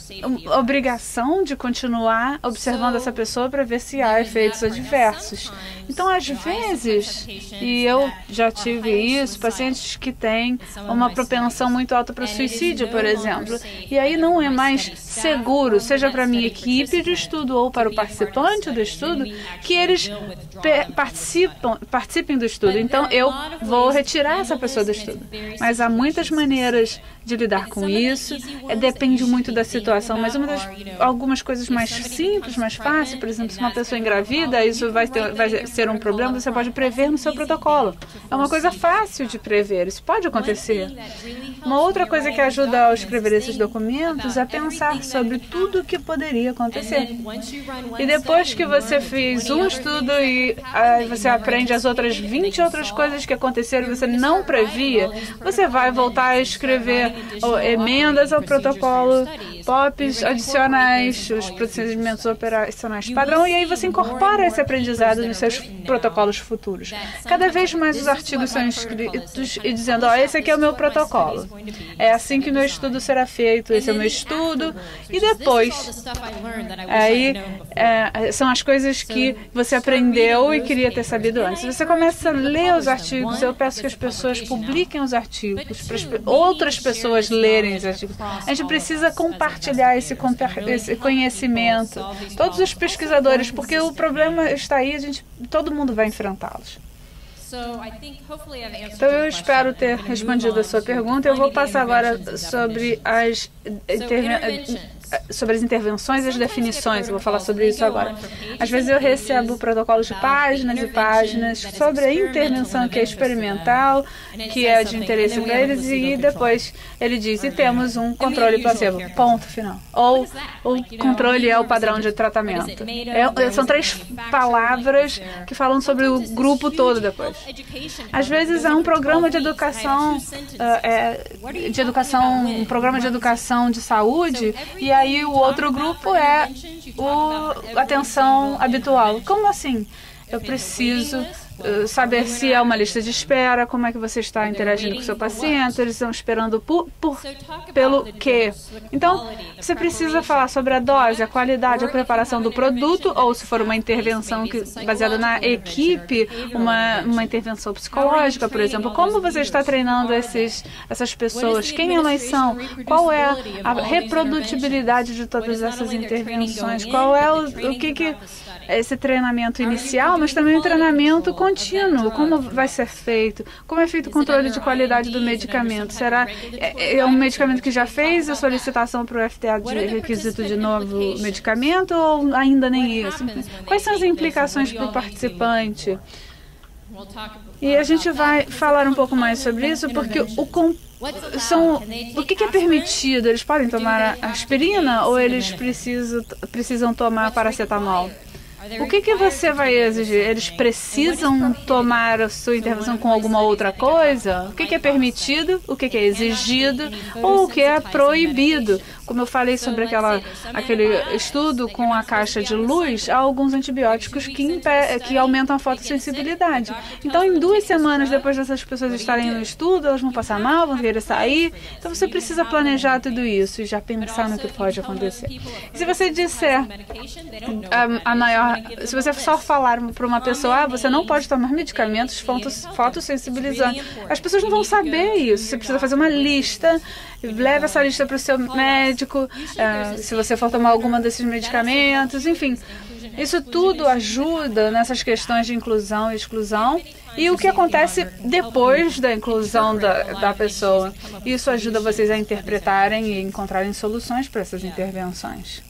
obrigação de continuar observando essa pessoa para ver se há efeitos adversos. Então, às vezes, e eu já tive isso, pacientes que têm uma propensão muito alta para o suicídio, por exemplo, e aí não é mais seguro, seja para a minha equipe de estudo ou para o participante do estudo, que eles participem do estudo. Então, eu vou retirar essa pessoa do estudo. Mas há muitas maneiras de lidar com isso, depende muito da situação, mas algumas coisas mais simples, mais fáceis, por exemplo, se uma pessoa engravida, isso vai ser um problema, você pode prever no seu protocolo. É uma coisa fácil de prever, isso pode acontecer. Uma outra coisa que ajuda ao escrever esses documentos é pensar sobre tudo o que poderia acontecer. E depois que você fez um estudo e você aprende as outras 20 outras coisas que aconteceram e você não previa, você vai voltar a escrever emendas ao protocolo, POPs adicionais, os procedimentos operacionais padrão, e aí você incorpora esse aprendizado nos seus protocolos futuros. Cada vez mais os artigos são escritos e dizendo, esse aqui é o meu protocolo. É assim que meu estudo será feito, esse é o meu estudo, e depois, aí são as coisas que você aprendeu e queria ter sabido antes. Você começa a ler os artigos, eu peço que as pessoas publiquem os artigos, para outras pessoas lerem os artigos. A gente precisa compartilhar esse conhecimento, todos os pesquisadores, porque o problema está aí, todo mundo vai enfrentá-los. Então, eu espero ter respondido a sua pergunta. Eu vou passar agora sobre as intervenções e as definições. Eu vou falar sobre isso agora. Às vezes eu recebo protocolos de páginas e páginas sobre a intervenção que é experimental, que é de interesse para eles, e depois ele diz, e temos um controle placebo, ponto final. Ou o controle é o padrão de tratamento. São 3 palavras que falam sobre o grupo todo depois. Às vezes há um programa de educação, um programa de educação de saúde, e aí o outro grupo é a atenção habitual. Como assim? Eu preciso saber se é uma lista de espera, como é que você está interagindo com o seu paciente, eles estão esperando pelo quê? Então, você precisa falar sobre a dose, a qualidade, a preparação do produto, ou se for uma intervenção baseada na equipe, uma intervenção psicológica, por exemplo. Como você está treinando essas pessoas? Quem elas são? Qual é a reprodutibilidade de todas essas intervenções? Qual é o que esse treinamento inicial, mas também o treinamento contínuo, como vai ser feito, como é feito o controle de qualidade do medicamento. Será um medicamento que já fez a solicitação para o FDA de requisito de novo medicamento ou ainda nem isso? Quais são as implicações para o participante? E a gente vai falar um pouco mais sobre isso, porque o que é permitido? Eles podem tomar aspirina ou eles precisam tomar paracetamol? O que você vai exigir? Eles precisam tomar a sua intervenção com alguma outra coisa? O que é permitido? O que é exigido? Ou o que é proibido? Como eu falei sobre aquele estudo com a caixa de luz, há alguns antibióticos que aumentam a fotossensibilidade. Então, em 2 semanas depois dessas pessoas estarem no estudo, elas vão passar mal, vão querer sair. Então, você precisa planejar tudo isso e já pensar no que pode acontecer. E se você disser se você só falar para uma pessoa, você não pode tomar medicamentos fotossensibilizantes, as pessoas não vão saber isso. Você precisa fazer uma lista, leve essa lista para o seu médico, se você for tomar algum desses medicamentos, enfim. Isso tudo ajuda nessas questões de inclusão e exclusão. E o que acontece depois da inclusão da pessoa. Isso ajuda vocês a interpretarem e encontrarem soluções para essas intervenções.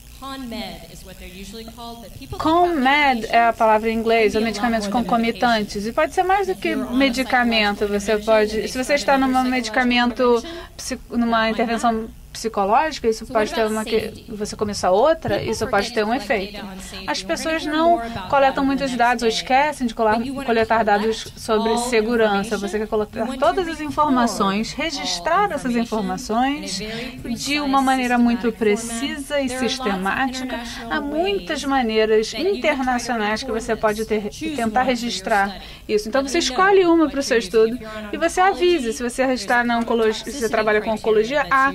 CONMED é a palavra em inglês, ou medicamentos concomitantes, e pode ser mais do que medicamento. Se você está numa intervenção psicológica, isso pode ter você começa outra, isso pode ter um efeito. As pessoas não coletam muitos dados ou esquecem de coletar dados sobre segurança. Você quer coletar todas as informações, registrar essas informações de uma maneira muito precisa e sistemática. Há muitas maneiras internacionais que você pode tentar registrar isso. Então, você escolhe uma para o seu estudo e você avisa. Se você está na oncologia, se você trabalha com oncologia, há o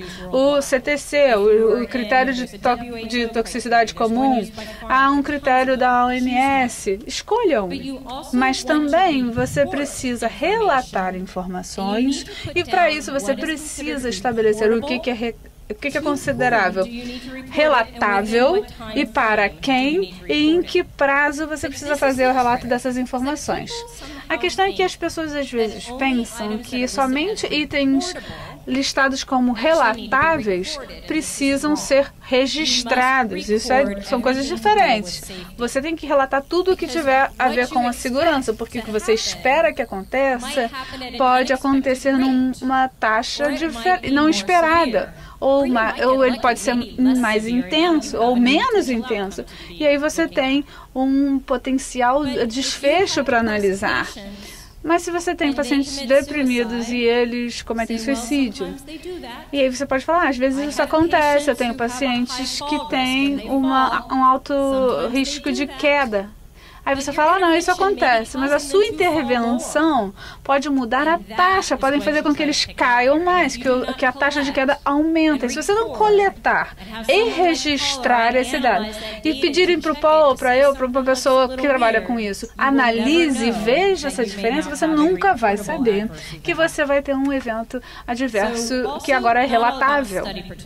o CTC, o critério de toxicidade comum, há um critério da OMS. Escolham. Mas também você precisa relatar informações e, para isso, você precisa estabelecer o que é considerável relatável e para quem e em que prazo você precisa fazer o relato dessas informações. A questão é que as pessoas às vezes pensam que somente itens listados como relatáveis precisam ser registrados. Isso são coisas diferentes. Você tem que relatar tudo o que tiver a ver com a segurança, porque o que você espera que aconteça pode acontecer numa taxa não esperada. Ou ele pode ser mais intenso ou menos intenso. E aí você tem um potencial desfecho para analisar. Mas se você tem pacientes deprimidos e eles cometem suicídio, e aí você pode falar, às vezes isso acontece, eu tenho pacientes que têm um alto risco de queda. Aí você fala, não, isso acontece, mas a sua intervenção pode mudar a taxa, podem fazer com que eles caiam mais, que a taxa de queda aumenta. E se você não coletar e registrar esse dado e pedirem para o Paul, para eu, para uma pessoa que trabalha com isso, analise e veja essa diferença, você nunca vai saber que você vai ter um evento adverso que agora é relatável.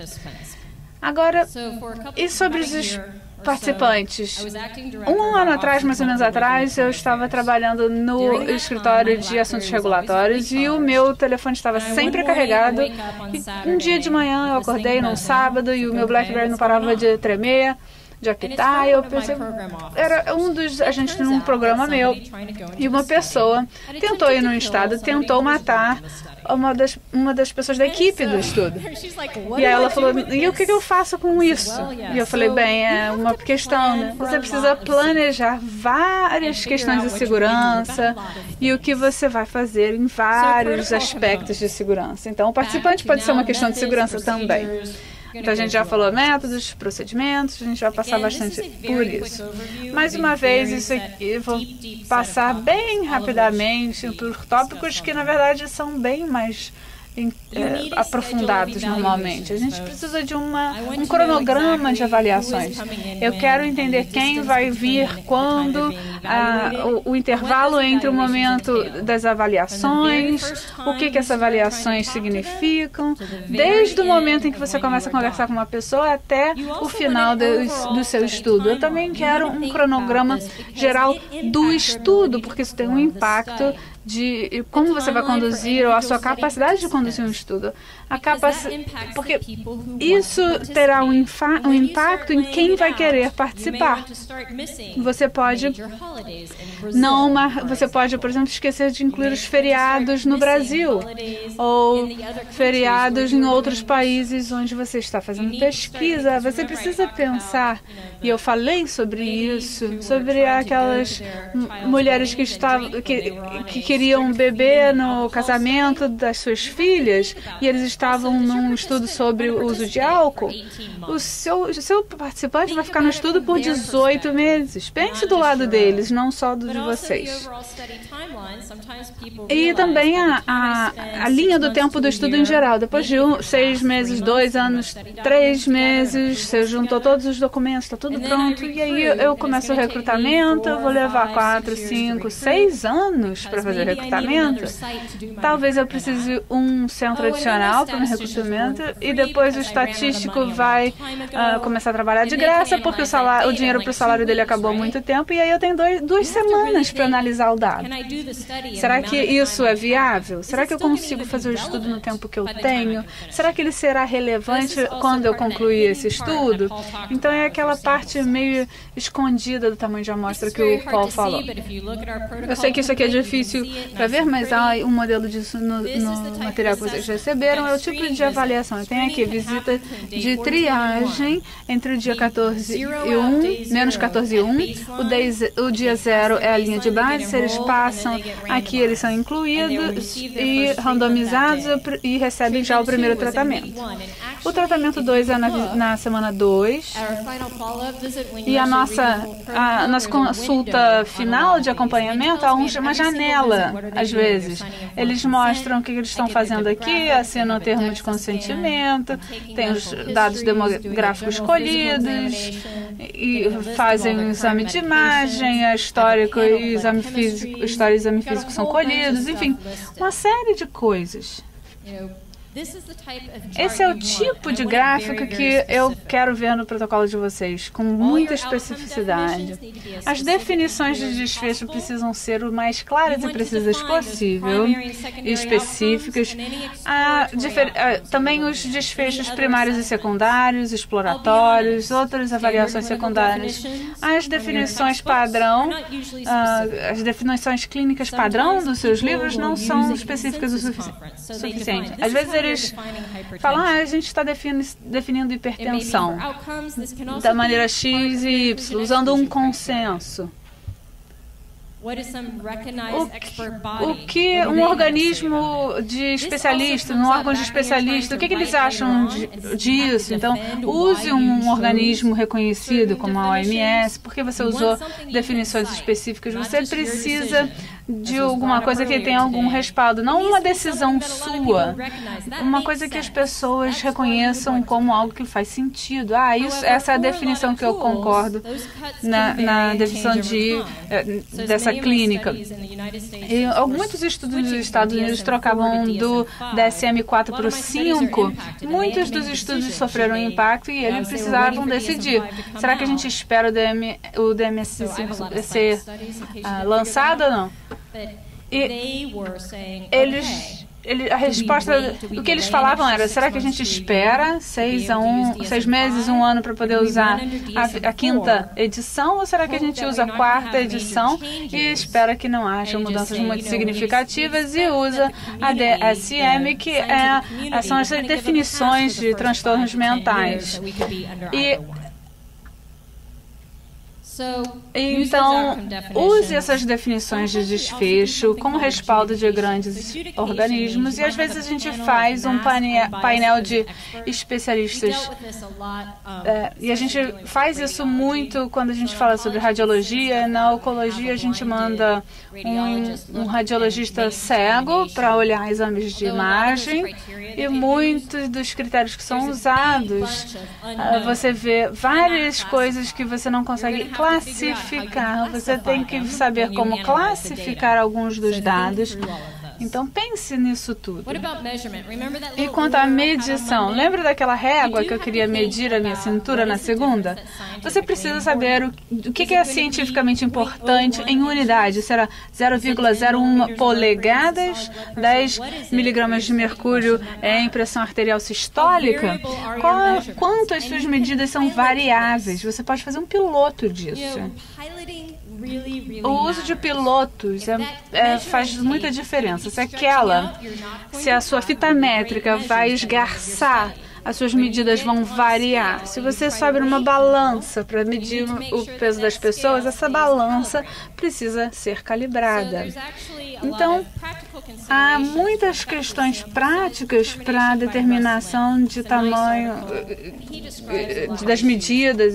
Agora, e sobre os participantes? Um ano atrás, mais ou menos atrás, eu estava trabalhando no escritório de assuntos regulatórios e o meu telefone estava sempre carregado. E um dia de manhã eu acordei num sábado e o meu BlackBerry não parava de tremer, de apitar, e eu pensei, era um dos agentes de um programa meu, e uma pessoa tentou ir no estado, tentou matar uma das pessoas da equipe do estudo. E aí ela falou, e o que eu faço com isso? E eu falei, bem, é uma questão, né? Você precisa planejar várias questões de segurança e o que você vai fazer em vários aspectos de segurança. Então, o participante pode ser uma questão de segurança também. Então, a gente já falou métodos, procedimentos, a gente vai passar bastante por isso. Mais uma vez, isso aqui eu vou passar bem rapidamente por tópicos que, na verdade, são bem mais aprofundados normalmente. A gente precisa de um cronograma de avaliações. Eu quero entender quem vai vir, quando, o intervalo entre o momento das avaliações, o que essas avaliações significam, desde o momento em que você começa a conversar com uma pessoa até o final do seu estudo. Eu também quero um cronograma geral do estudo, porque isso tem um impacto de como você vai conduzir ou a sua capacidade de conduzir um estudo. Porque isso terá um impacto em quem vai querer participar. Você pode, por exemplo, esquecer de incluir os feriados no Brasil ou feriados em outros países onde você está fazendo pesquisa. Você precisa pensar, e eu falei sobre isso, sobre aquelas mulheres que queriam um bebê no casamento das suas filhas e eles estavam num estudo sobre o uso de álcool. O seu participante vai ficar no estudo por 18 meses. Pense do lado deles, não só do de vocês. E também a linha do tempo do estudo em geral. Depois de 6 meses, 2 anos, 3 meses, você juntou todos os documentos, está tudo pronto. E aí eu começo o recrutamento, eu vou levar 4, 5, 6 anos para fazer o recrutamento. Talvez eu precise um centro adicional para o recrutamento e depois o estatístico vai começar a trabalhar de graça porque o dinheiro para o salário dele acabou há muito tempo e aí eu tenho 2 semanas para analisar o dado. Será que isso é viável? Será que eu consigo fazer o estudo no tempo que eu tenho? Será que ele será relevante quando eu concluir esse estudo? Então é aquela parte meio escondida do tamanho de amostra que o Paul falou. Eu sei que isso aqui é difícil para ver, mas há um modelo disso no material que vocês receberam. É o tipo de avaliação. Eu tenho aqui visita de triagem entre o dia 14 e 1, menos 14 e 1. O dia 0 é a linha de base. Se eles passam, aqui eles são incluídos e randomizados e recebem já o primeiro tratamento. O tratamento 2 é na semana 2. E a nossa consulta final de acompanhamento há uma janela nada, às vezes. Eles mostram o que eles estão fazendo aqui, assinam o termo de consentimento, tem os dados demográficos colhidos, e fazem o exame de imagem, a histórico e exame físico, história e exame físico são colhidos, enfim, uma série de coisas. Esse é o tipo de gráfico que eu quero ver no protocolo de vocês, com muita especificidade. As definições de desfecho precisam ser o mais claras e precisas possível, e específicas. Também os desfechos primários e secundários, exploratórios, outras avaliações secundárias. As definições padrão, as definições clínicas padrão dos seus livros não são específicas o suficiente. Às vezes eles falam, a gente está definindo hipertensão da maneira X e Y, usando um consenso. O que um organismo de especialista, um órgão de especialista, o que eles acham disso? Então, use um organismo reconhecido como a OMS, porque você usou definições específicas. Você precisa de alguma coisa que tenha algum respaldo, não uma decisão sua, uma coisa que as pessoas reconheçam como algo que faz sentido. Essa é a definição que eu concordo na definição dessa clínica. E muitos estudos nos Estados Unidos trocavam do DSM-4 para o 5. Muitos dos estudos sofreram impacto e eles precisavam decidir. Será que a gente espera o DSM-5 ser lançado ou não? E a resposta, o que eles falavam era, será que a gente espera 6 meses, 1 ano para poder usar a 5ª edição, ou será que a gente usa a 4ª edição e espera que não haja mudanças muito significativas e usa a DSM, que são as definições de transtornos mentais. Então, use essas definições de desfecho como respaldo de grandes organismos e às vezes a gente faz um painel de especialistas e a gente faz isso muito quando a gente fala sobre radiologia. Na oncologia a gente manda um radiologista cego para olhar exames de imagem e muitos dos critérios que são usados, você vê várias coisas que você não consegue classificar. Você tem que saber como classificar alguns dos dados. Então, pense nisso tudo. E quanto à medição, lembra daquela régua que eu queria medir a minha cintura na segunda? Você precisa saber o que é cientificamente importante em unidade. Será 0,01 polegadas, 10 miligramas de mercúrio em pressão arterial sistólica? Quanto as suas medidas são variáveis? Você pode fazer um piloto disso. O uso de pilotos faz muita diferença. Se a sua fita métrica vai esgarçar, as suas medidas vão variar. Se você sobe numa balança para medir o peso das pessoas, essa balança precisa ser calibrada. Então, há muitas questões práticas para a determinação de tamanho das medidas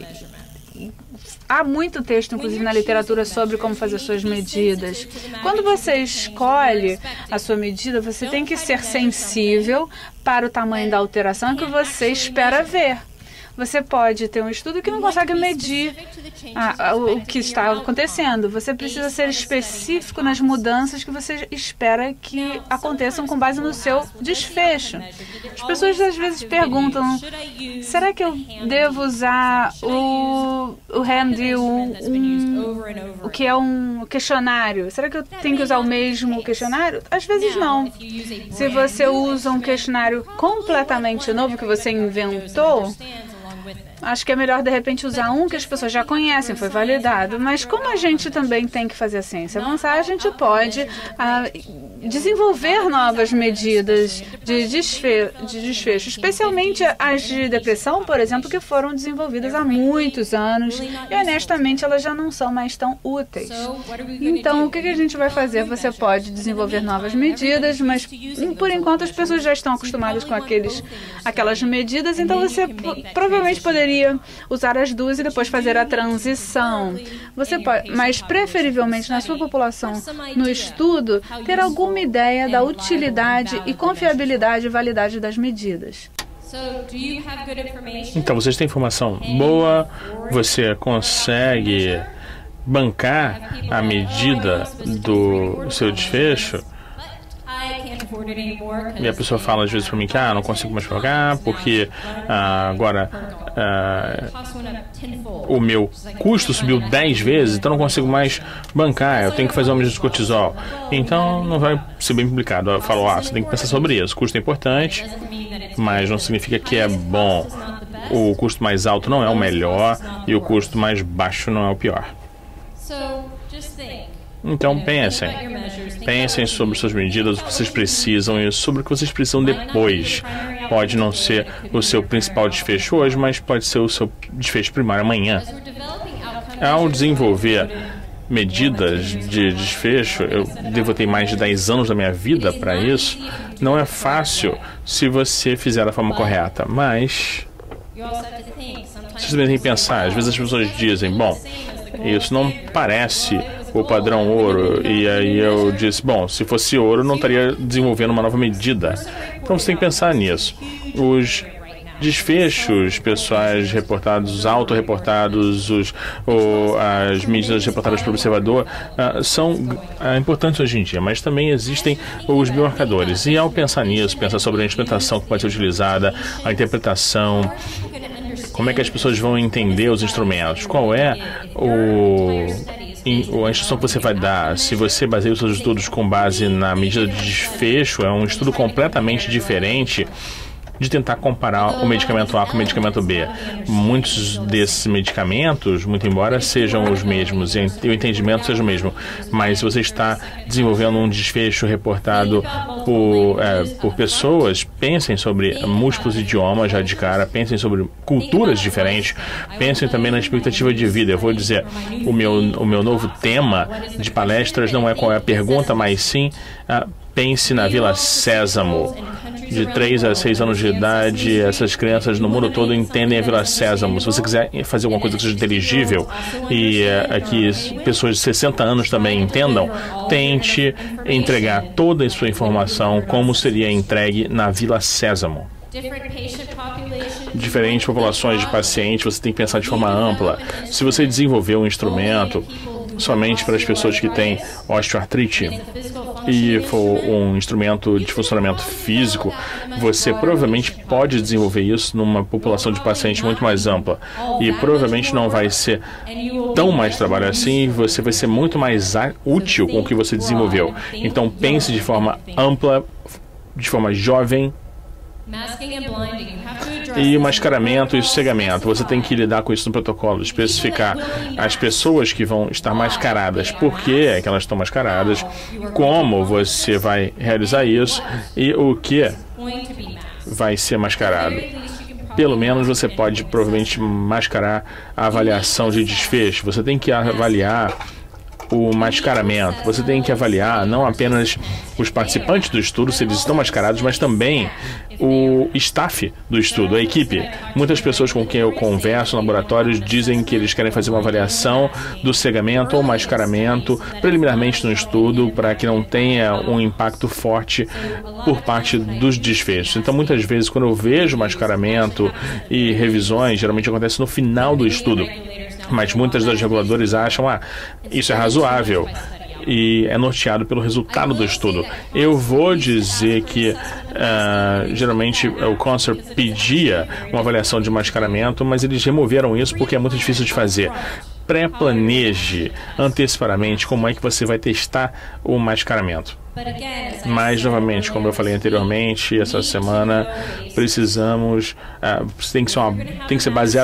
há muito texto, inclusive na literatura, sobre como fazer suas medidas. Quando você escolhe a sua medida, você tem que ser sensível para o tamanho da alteração que você espera ver. Você pode ter um estudo que não consegue medir o que está acontecendo. Você precisa ser específico nas mudanças que você espera que aconteçam com base no seu desfecho. As pessoas às vezes perguntam, será que eu devo usar o RAMD, o que é um questionário? Será que eu tenho que usar o mesmo questionário? Às vezes não. Se você usa um questionário completamente novo que você inventou, acho que é melhor, de repente, usar um que as pessoas já conhecem, foi validado. Mas como a gente também tem que fazer a ciência avançar, a gente pode desenvolver novas medidas de desfecho, especialmente as de depressão, por exemplo, que foram desenvolvidas há muitos anos e, honestamente, elas já não são mais tão úteis. Então, o que a gente vai fazer? Você pode desenvolver novas medidas, mas, por enquanto, as pessoas já estão acostumadas com aquelas medidas, então você provavelmente poderia deveria usar as duas e depois fazer a transição. Você pode, mas preferivelmente na sua população, no estudo, ter alguma ideia da utilidade e confiabilidade e validade das medidas. Então, vocês têm informação boa, você consegue bancar a medida do seu desfecho? E a pessoa fala às vezes para mim que não consigo mais pagar porque agora o meu custo subiu 10 vezes, então não consigo mais bancar, eu tenho que fazer uma medida de cortisol. Então não vai ser bem publicado. Eu falo, você tem que pensar sobre isso. O custo é importante, mas não significa que é bom. O custo mais alto não é o melhor e o custo mais baixo não é o pior. Então pensem sobre suas medidas, o que vocês precisam e sobre o que vocês precisam depois. Pode não ser o seu principal desfecho hoje, mas pode ser o seu desfecho primário amanhã. Ao desenvolver medidas de desfecho, eu devo ter mais de 10 anos da minha vida para isso. Não é fácil se você fizer da forma correta, mas vocês também têm que pensar. Às vezes as pessoas dizem, bom, isso não parece o padrão ouro, e aí eu disse, bom, se fosse ouro não estaria desenvolvendo uma nova medida. Então você tem que pensar nisso. Os desfechos pessoais reportados, autorreportados, as medidas reportadas pelo observador são importantes hoje em dia, mas também existem os biomarcadores. E ao pensar nisso, pensar sobre a instrumentação que pode ser utilizada, a interpretação, como é que as pessoas vão entender os instrumentos, qual é a instrução que você vai dar. Se você baseia os seus estudos com base na medida de desfecho, é um estudo completamente diferente de tentar comparar o medicamento A com o medicamento B. Muitos desses medicamentos, muito embora sejam os mesmos e o entendimento seja o mesmo, mas se você está desenvolvendo um desfecho reportado por pessoas, pensem sobre múltiplos idiomas já de cara, pensem sobre culturas diferentes, pensem também na expectativa de vida. Eu vou dizer, o meu novo tema de palestras não é qual é a pergunta, mas sim pense na Vila Sésamo. De 3 a 6 anos de idade, essas crianças no mundo todo entendem a Vila Sésamo. Se você quiser fazer alguma coisa que seja inteligível e que pessoas de 60 anos também entendam, tente entregar toda a sua informação como seria entregue na Vila Sésamo. Diferentes populações de pacientes, você tem que pensar de forma ampla. Se você desenvolver um instrumento somente para as pessoas que têm osteoartrite e for um instrumento de funcionamento físico, você provavelmente pode desenvolver isso numa população de pacientes muito mais ampla e provavelmente não vai ser tão mais trabalho assim, você vai ser muito mais útil com o que você desenvolveu. Então pense de forma ampla, de forma jovem. E o mascaramento e o cegamento, você tem que lidar com isso no protocolo, especificar as pessoas que vão estar mascaradas, por que é que elas estão mascaradas, como você vai realizar isso e o que vai ser mascarado. Pelo menos você pode provavelmente mascarar a avaliação de desfecho. Você tem que avaliar o mascaramento. Você tem que avaliar não apenas os participantes do estudo, se eles estão mascarados, mas também o staff do estudo, a equipe. Muitas pessoas com quem eu converso no laboratório dizem que eles querem fazer uma avaliação do cegamento ou mascaramento preliminarmente no estudo para que não tenha um impacto forte por parte dos desfechos. Então, muitas vezes, quando eu vejo mascaramento e revisões, geralmente acontece no final do estudo. Mas muitas das reguladoras acham, isso é razoável e é norteado pelo resultado do estudo. Eu vou dizer que geralmente o Concert pedia uma avaliação de mascaramento, mas eles removeram isso porque é muito difícil de fazer. Pré-planeje antecipadamente como é que você vai testar o mascaramento. Mas, novamente, como eu falei anteriormente, essa semana precisamos, tem que ser baseado em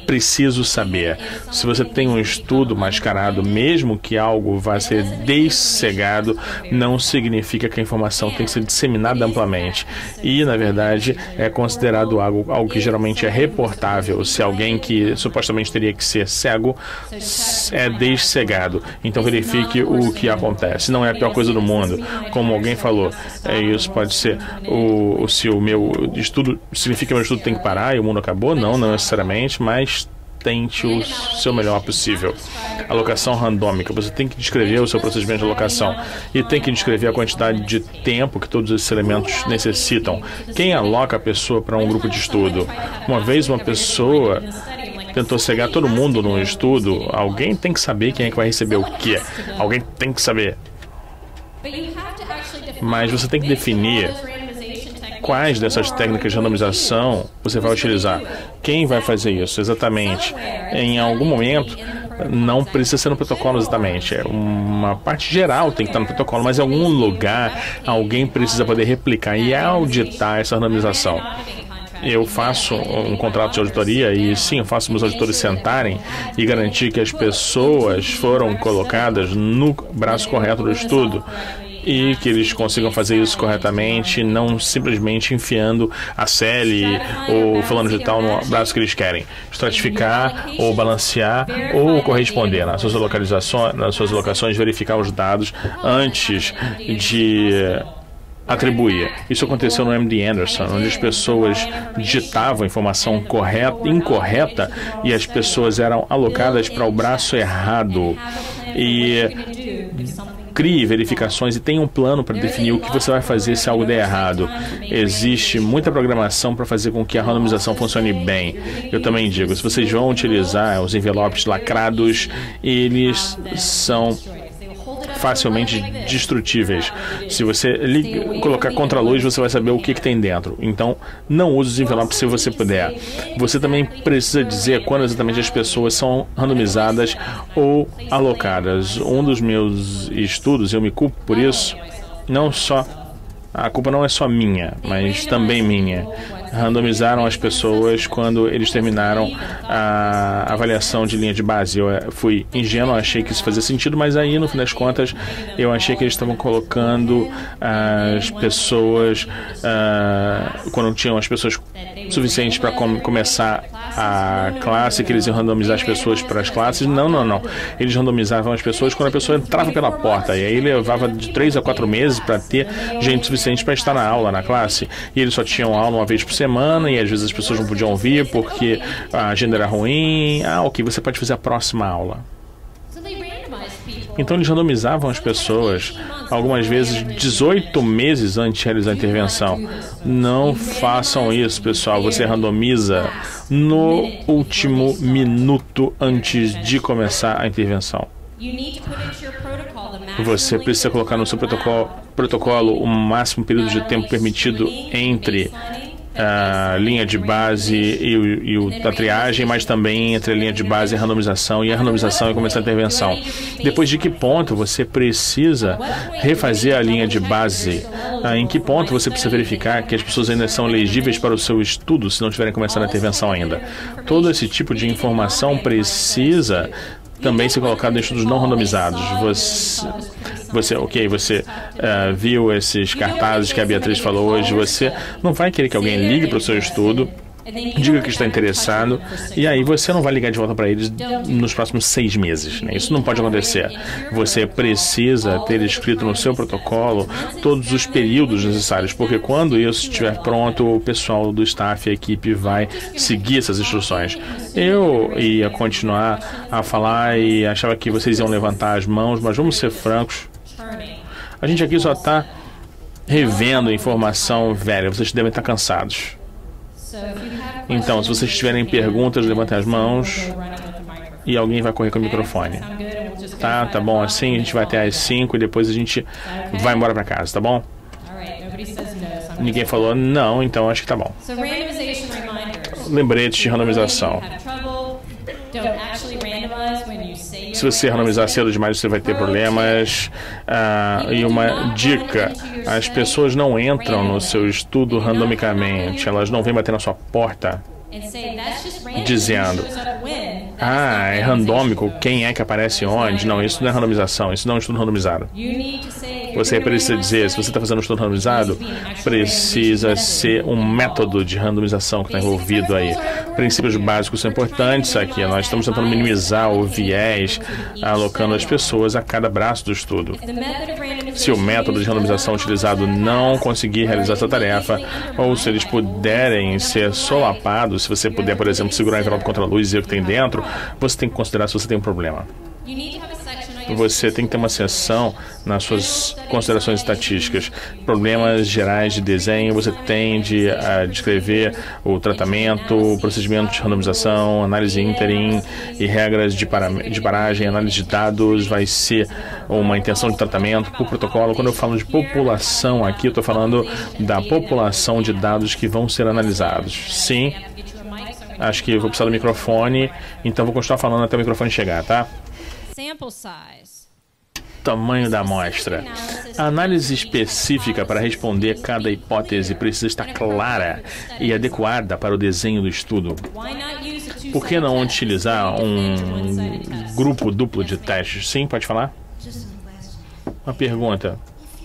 preciso saber. Se você tem um estudo mascarado, mesmo que algo vá ser dessegado, não significa que a informação tem que ser disseminada amplamente. E, na verdade, é considerado algo que geralmente é reportável. Se alguém que supostamente teria que ser cego é dessegado. Então verifique o que acontece. Não é a pior coisa do mundo. Como alguém falou, isso pode ser se o meu estudo significa que o meu estudo tem que parar e o mundo acabou. Não necessariamente, mas tente o seu melhor possível. Alocação randômica. Você tem que descrever o seu procedimento de alocação e tem que descrever a quantidade de tempo que todos esses elementos necessitam. Quem aloca a pessoa para um grupo de estudo? Uma vez uma pessoa tentou cegar todo mundo no estudo, alguém tem que saber quem é que vai receber o quê. Alguém tem que saber. Mas você tem que definir quais dessas técnicas de randomização você vai utilizar. Quem vai fazer isso exatamente? Em algum momento, não precisa ser no protocolo exatamente. Uma parte geral tem que estar no protocolo, mas em algum lugar alguém precisa poder replicar e auditar essa randomização. Eu faço um contrato de auditoria e sim, eu faço meus auditores sentarem e garantir que as pessoas foram colocadas no braço correto do estudo e que eles consigam fazer isso corretamente, não simplesmente enfiando a Sally ou fulano de tal no braço que eles querem. Estratificar ou balancear ou corresponder nas suas alocações, verificar os dados antes de atribuir. Isso aconteceu no MD Anderson, onde as pessoas digitavam informação incorreta e as pessoas eram alocadas para o braço errado. E crie verificações e tenha um plano para definir o que você vai fazer se algo der errado. Existe muita programação para fazer com que a randomização funcione bem. Eu também digo, se vocês vão utilizar os envelopes lacrados, eles são facilmente destrutíveis. Se você colocar contra-luz, você vai saber o que tem dentro. Então, não use os envelopes se você puder. Você também precisa dizer quando exatamente as pessoas são randomizadas ou alocadas. Um dos meus estudos, eu me culpo por isso, a culpa não é só minha, mas também minha. Randomizaram as pessoas quando eles terminaram a avaliação de linha de base. Eu fui ingênuo, achei que isso fazia sentido, mas aí, no fim das contas, eu achei que eles estavam colocando as pessoas, quando tinham as pessoas suficientes para começar a classe, que eles iam randomizar as pessoas para as classes. Não. Eles randomizavam as pessoas quando a pessoa entrava pela porta, e aí levava de 3 a 4 meses para ter gente suficiente para estar na aula, na classe, e eles só tinham aula uma vez por semana, e às vezes as pessoas não podiam vir porque a agenda era ruim. Ok, você pode fazer a próxima aula. Então eles randomizavam as pessoas, algumas vezes 18 meses antes de realizar a intervenção. Não façam isso, pessoal. Você randomiza no último minuto antes de começar a intervenção. Você precisa colocar no seu protocolo o máximo período de tempo permitido entre a linha de base e a triagem, mas também entre a linha de base e a randomização e começar a intervenção. Depois de que ponto você precisa refazer a linha de base? Em que ponto você precisa verificar que as pessoas ainda são elegíveis para o seu estudo se não tiverem começado a intervenção ainda? Todo esse tipo de informação precisa também ser colocado em estudos não randomizados. Você viu esses cartazes que a Beatriz falou hoje, você não vai querer que alguém ligue para o seu estudo, diga que está interessado, e aí você não vai ligar de volta para eles nos próximos 6 meses, né? Isso não pode acontecer. Você precisa ter escrito no seu protocolo todos os períodos necessários, porque quando isso estiver pronto, o pessoal do staff e a equipe vai seguir essas instruções. Eu ia continuar a falar e achava que vocês iam levantar as mãos, mas vamos ser francos. A gente aqui só está revendo informação velha. Vocês devem estar cansados. Então, se vocês tiverem perguntas, levantem as mãos e alguém vai correr com o microfone. Tá bom. Assim a gente vai até às 5 e depois a gente vai embora para casa, tá bom? Ninguém falou não, então acho que tá bom. Lembretes de randomização. Se você randomizar cedo demais, você vai ter problemas. E uma dica: as pessoas não entram no seu estudo randomicamente. Elas não vêm bater na sua porta dizendo, é randômico, quem é que aparece onde? Não, isso não é randomização, isso não é um estudo randomizado. Você precisa dizer, se você está fazendo um estudo randomizado, precisa ser um método de randomização que está envolvido aí. Princípios básicos são importantes aqui. Nós estamos tentando minimizar o viés, alocando as pessoas a cada braço do estudo. Se o método de randomização utilizado não conseguir realizar essa tarefa, ou se eles puderem ser solapados, se você puder, por exemplo, segurar o envelope contra a luz e ver o que tem dentro, você tem que considerar se você tem um problema. Você tem que ter uma seção nas suas considerações estatísticas. Problemas gerais de desenho, você tende a descrever o tratamento, o procedimento de randomização, análise ínterim e regras de paragem, análise de dados, vai ser uma intenção de tratamento por protocolo. Quando eu falo de população aqui, eu estou falando da população de dados que vão ser analisados. Sim, acho que vou precisar do microfone, então vou continuar falando até o microfone chegar, tá? Tamanho da amostra. A análise específica para responder cada hipótese precisa estar clara e adequada para o desenho do estudo. Por que não utilizar um grupo duplo de testes? Sim, pode falar? Uma pergunta.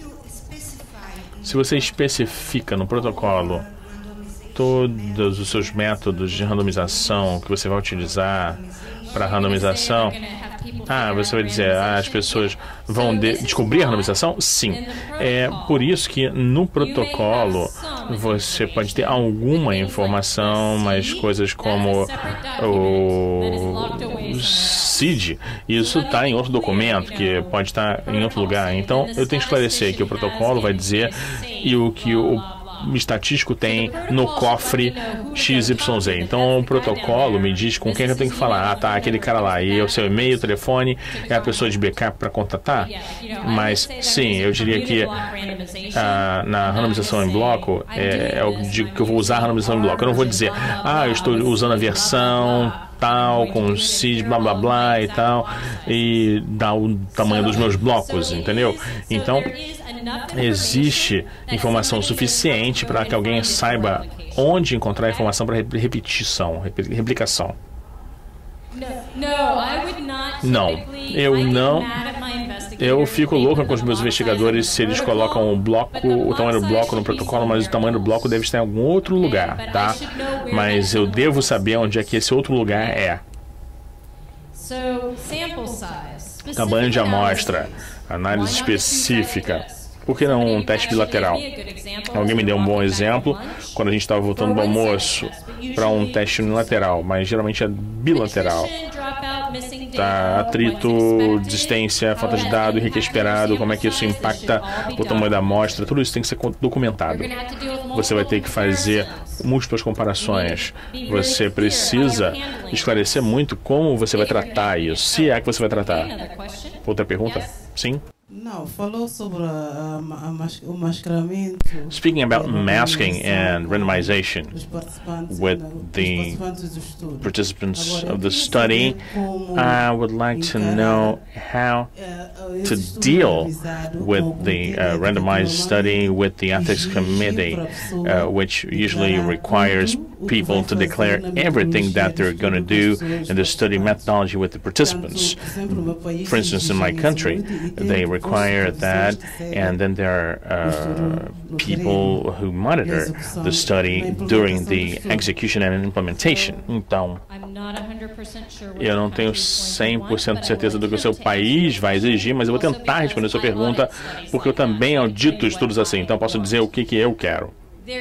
Se você especifica no protocolo todos os seus métodos de randomização que você vai utilizar para randomização, você vai dizer, as pessoas vão descobrir a randomização? Sim. É por isso que no protocolo você pode ter alguma informação, mas coisas como o CID, isso está em outro documento, que pode estar em outro lugar. Então, eu tenho que esclarecer que o protocolo vai dizer e o que o estatístico tem no cofre XYZ. Então o protocolo me diz com quem eu tenho que falar. Aquele cara lá. E o seu e-mail, o telefone, é a pessoa de backup para contatar? Mas sim, eu diria que na randomização em bloco, eu digo que eu vou usar a randomização em bloco. Eu não vou dizer, eu estou usando a versão tal, com CID, blá blá blá e tal, e dá o tamanho dos meus blocos, entendeu? Então, existe informação suficiente para que alguém saiba onde encontrar a informação para replicação. Não, eu fico louca com os meus investigadores se eles colocam o tamanho do bloco no protocolo, mas o tamanho do bloco deve estar em algum outro lugar, tá? Mas eu devo saber onde é que esse outro lugar é. Tamanho de amostra, análise específica. Por que não um teste bilateral? Alguém me deu um bom exemplo quando a gente estava voltando do almoço para um teste unilateral, mas geralmente é bilateral. Atrito, desistência, falta de dado, Henrique esperado, como é que isso impacta o tamanho da amostra, tudo isso tem que ser documentado. Você vai ter que fazer múltiplas comparações. Você precisa esclarecer muito como você vai tratar isso, se é que você vai tratar. Outra pergunta? Sim? Não, falou sobre o mascaramento. Speaking about masking and randomization with the participants of the study, I would like to know how to deal with the randomized study with the ethics committee, which usually requires people to declare everything that they're going to do in the study methodology with the participants. For instance, in my country, they require that, and then there are people who monitor the study during the execution and implementation. Então, eu não tenho 100% de certeza do que o seu país vai exigir, mas eu vou tentar responder a sua pergunta, porque eu também audito estudos assim, então eu posso dizer o que eu quero.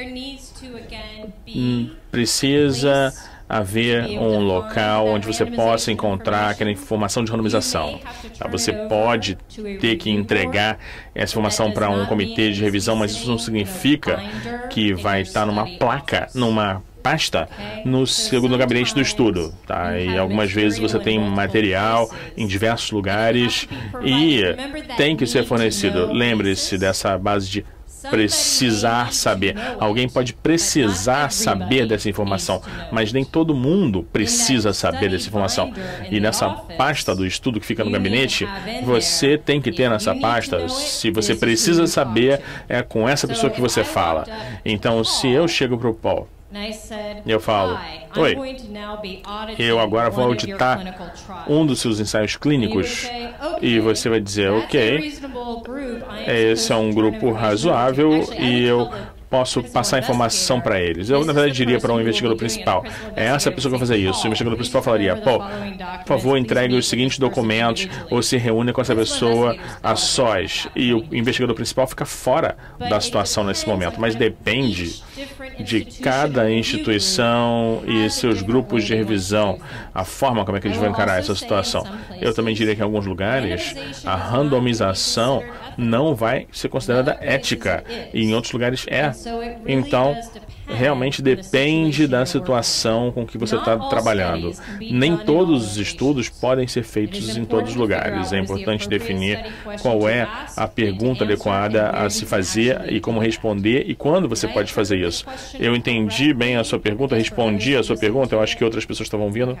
Precisa haver um local onde você possa encontrar aquela informação de randomização. Você pode ter que entregar essa informação para um comitê de revisão, mas isso não significa que vai estar numa placa, numa pasta no gabinete do estudo, tá? E algumas vezes você tem material em diversos lugares e tem que ser fornecido. Lembre-se dessa base de precisar saber. Alguém pode precisar saber dessa informação, mas nem todo mundo precisa saber dessa informação. E nessa pasta do estudo que fica no gabinete, você tem que ter nessa pasta, se você precisa saber, é com essa pessoa que você fala. Então, se eu chego para o Paul E eu falo, oi, eu agora vou auditar um dos seus ensaios clínicos. E você vai dizer, ok, esse é um grupo razoável e eu posso passar informação para eles. Eu, na verdade, diria para um investigador principal, é essa pessoa que vai fazer isso. O investigador principal falaria, pô, por favor, entregue os seguintes documentos ou se reúne com essa pessoa a sós. E o investigador principal fica fora da situação nesse momento. Mas depende de cada instituição e seus grupos de revisão, a forma como é que eles vão encarar essa situação. Eu também diria que em alguns lugares a randomização não vai ser considerada ética e em outros lugares é. Então, realmente depende da situação com que você está trabalhando. Nem todos os estudos podem ser feitos em todos os lugares. É importante definir qual é a pergunta adequada a se fazer e como responder e quando você pode fazer isso. Eu entendi bem a sua pergunta, respondi a sua pergunta, eu acho que outras pessoas estavam ouvindo.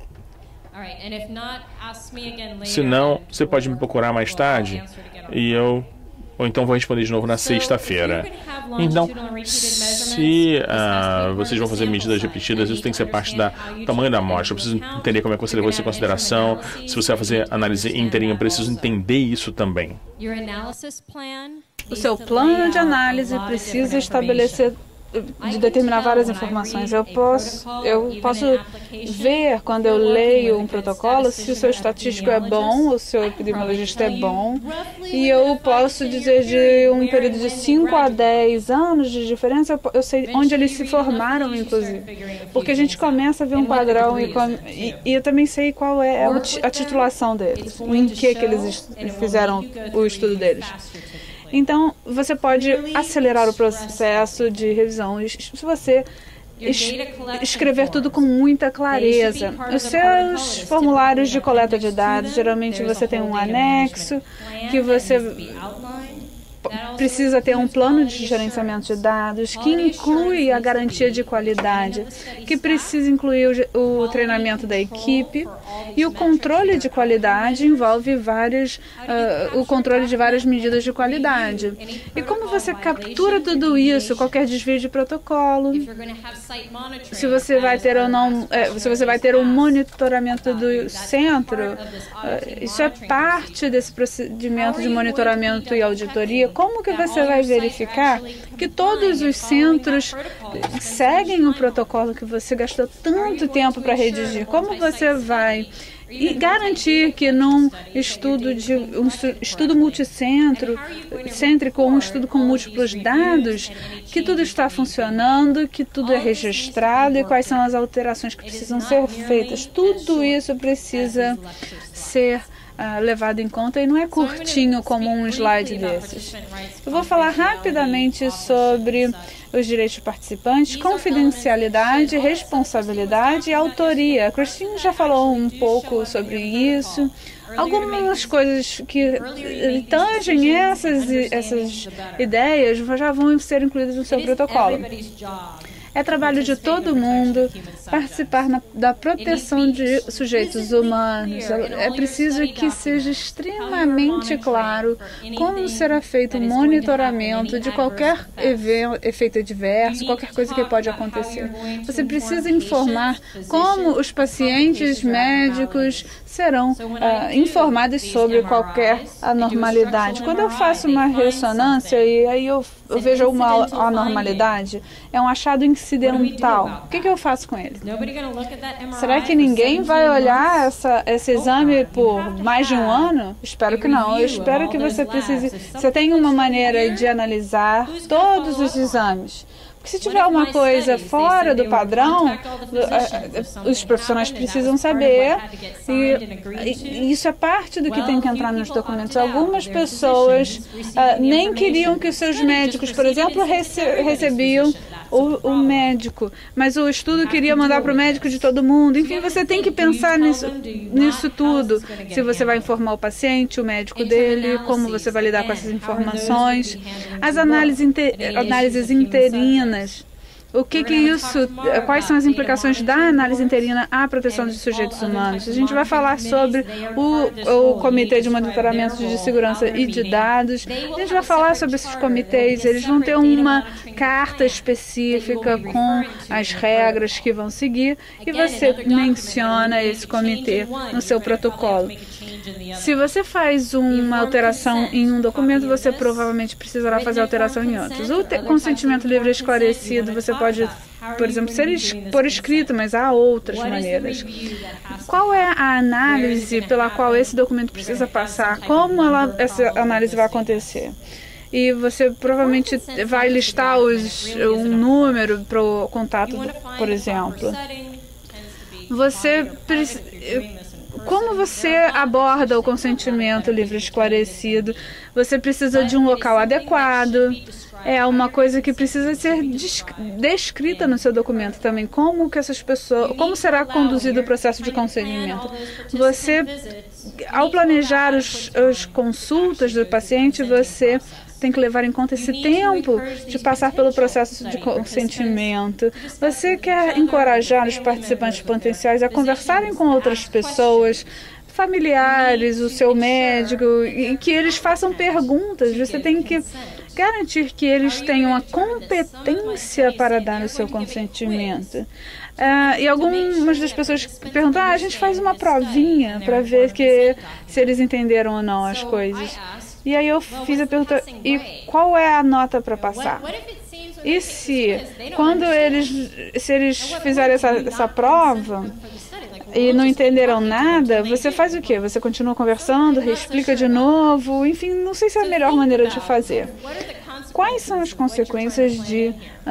Se não, você pode me procurar mais tarde e ou então vou responder de novo na sexta-feira. Então, se vocês vão fazer medidas repetidas, isso tem que ser parte do tamanho da amostra. Eu preciso entender como é que você levou isso em consideração. Se você vai fazer análise inteirinha, eu preciso entender isso também. O seu plano de análise precisa estabelecer de determinar várias informações. Eu posso ver, quando eu leio um protocolo, se o seu estatístico é bom, o seu epidemiologista é bom, e eu posso dizer de um período de 5 a 10 anos de diferença, eu sei onde eles se formaram, inclusive. Porque a gente começa a ver um padrão e eu também sei qual é a titulação deles, em que eles fizeram o estudo deles. Então, você pode acelerar o processo de revisão se você escrever tudo com muita clareza. Os seus formulários de coleta de dados, geralmente você tem um anexo que você precisa ter um plano de gerenciamento de dados que inclui a garantia de qualidade, que precisa incluir o treinamento da equipe, e o controle de qualidade envolve o controle de várias medidas de qualidade. E como você captura tudo isso, qualquer desvio de protocolo, se você vai ter ou não, se você vai ter um monitoramento do centro, isso é parte desse procedimento de monitoramento e auditoria. Como que você vai verificar que todos os centros seguem o protocolo que você gastou tanto tempo para redigir? Como você vai garantir que num estudo multicêntrico ou um estudo com múltiplos dados, que tudo está funcionando, que tudo é registrado e quais são as alterações que precisam ser feitas? Tudo isso precisa ser levado em conta e não é curtinho como um slide desses. Eu vou falar rapidamente sobre os direitos participantes, confidencialidade, responsabilidade e autoria. A Christine já falou um pouco sobre isso. Algumas coisas que tangem essas ideias já vão ser incluídas no seu protocolo. É trabalho de todo mundo participar da proteção de sujeitos humanos. É preciso que seja extremamente claro como será feito o monitoramento de qualquer efeito adverso, qualquer coisa que pode acontecer. Você precisa informar como os pacientes médicos serão informados sobre qualquer anormalidade. Quando eu faço uma ressonância e aí eu vejo uma anormalidade, é um achado incidental. O que eu faço com ele? Será que ninguém vai olhar esse exame por mais de um ano? Espero que não. Eu espero que você tenha uma maneira de analisar todos os exames. Se tiver uma coisa fora do padrão, os profissionais precisam saber, e isso é parte do que tem que entrar nos documentos. Algumas pessoas nem queriam que os seus médicos, por exemplo, recebiam o médico, mas o estudo queria mandar para o médico de todo mundo. Enfim, você tem que pensar nisso tudo. Se você vai informar o paciente, o médico dele, como você vai lidar com essas informações. As análises interinas. quais são as implicações da análise interina à proteção dos sujeitos humanos. A gente vai falar sobre o Comitê de Monitoramento de Segurança e de Dados. A gente vai falar sobre esses comitês. Eles vão ter uma carta específica com as regras que vão seguir e você menciona esse comitê no seu protocolo. Se você faz uma alteração em um documento, você provavelmente precisará fazer alteração em outros. O consentimento livre e esclarecido, você pode, por exemplo, ser por escrito, mas há outras maneiras. Qual é a análise pela qual esse documento precisa passar? Como essa análise vai acontecer? E você provavelmente vai listar um número para o contato, por exemplo. Como você aborda o consentimento livre e esclarecido? Você precisa de um local adequado. É uma coisa que precisa ser descrita no seu documento também. Como será conduzido o processo de consentimento? Você, ao planejar as consultas do paciente, você tem que levar em conta esse tempo de passar pelo processo de consentimento. Você quer encorajar os participantes potenciais a conversarem com outras pessoas, familiares, o seu médico, e que eles façam perguntas. Você tem que garantir que eles tenham a competência para dar o seu consentimento. E algumas das pessoas perguntam, a gente faz uma provinha para ver se eles entenderam ou não as coisas. E aí eu fiz a pergunta, e qual é a nota para passar? E se eles fizerem essa prova e não entenderam nada, você faz o quê? Você continua conversando, reexplica de novo, enfim, não sei se é a melhor maneira de fazer. Quais são as consequências de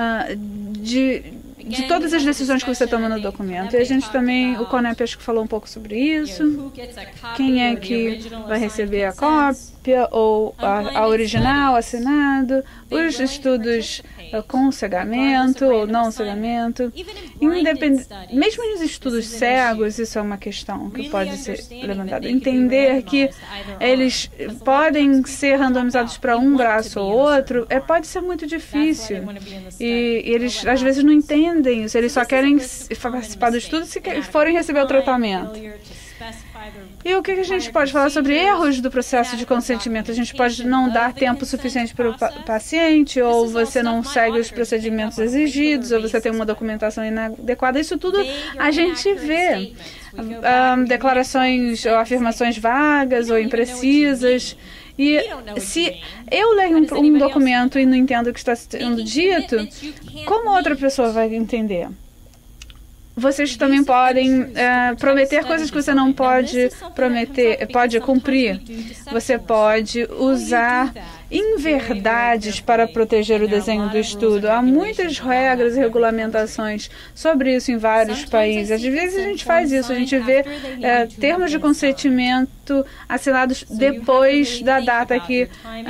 todas as decisões que você toma no documento? E a gente também, o Conep acho que falou um pouco sobre isso. Quem é que vai receber a cópia ou a original, assinado, os estudos com cegamento ou não cegamento. Mesmo nos estudos cegos, isso é uma questão que pode ser levantada. Entender que eles podem ser randomizados para um braço ou outro pode ser muito difícil. E eles às vezes não entendem isso, eles só querem participar do estudo se forem receber o tratamento. E o que a gente pode falar sobre erros do processo de consentimento? A gente pode não dar tempo suficiente para o paciente, ou você não segue os procedimentos exigidos, ou você tem uma documentação inadequada. Isso tudo a gente vê. Declarações ou afirmações vagas ou imprecisas. E se eu leio um documento e não entendo o que está sendo dito, como outra pessoa vai entender? Vocês também podem prometer coisas que você não pode pode cumprir. Você pode usar inverdades para proteger o desenho do estudo. Há muitas regras e regulamentações sobre isso em vários países. Às vezes a gente faz isso, a gente vê termos de consentimento assinados depois da data que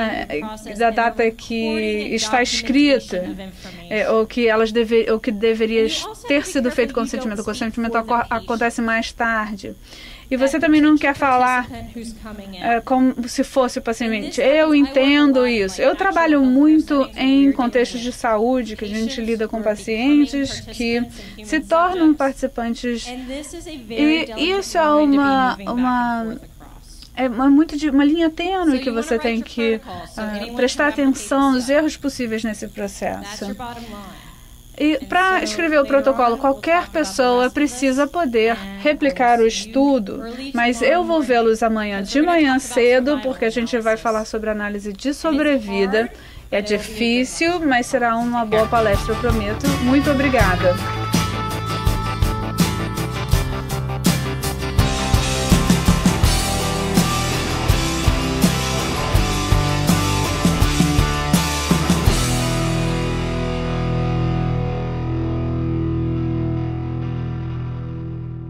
está escrita, ou que deveria ter sido feito consentimento. O consentimento acontece mais tarde. E você também não quer falar como se fosse o paciente. Eu entendo isso. Eu trabalho muito em contextos de saúde, que a gente lida com pacientes que se tornam participantes. E isso é uma linha tênue que você tem que prestar atenção nos erros possíveis nesse processo. E para escrever o protocolo, qualquer pessoa precisa poder replicar o estudo, mas eu vou vê-los amanhã de manhã cedo, porque a gente vai falar sobre análise de sobrevida. É difícil, mas será uma boa palestra, eu prometo. Muito obrigada.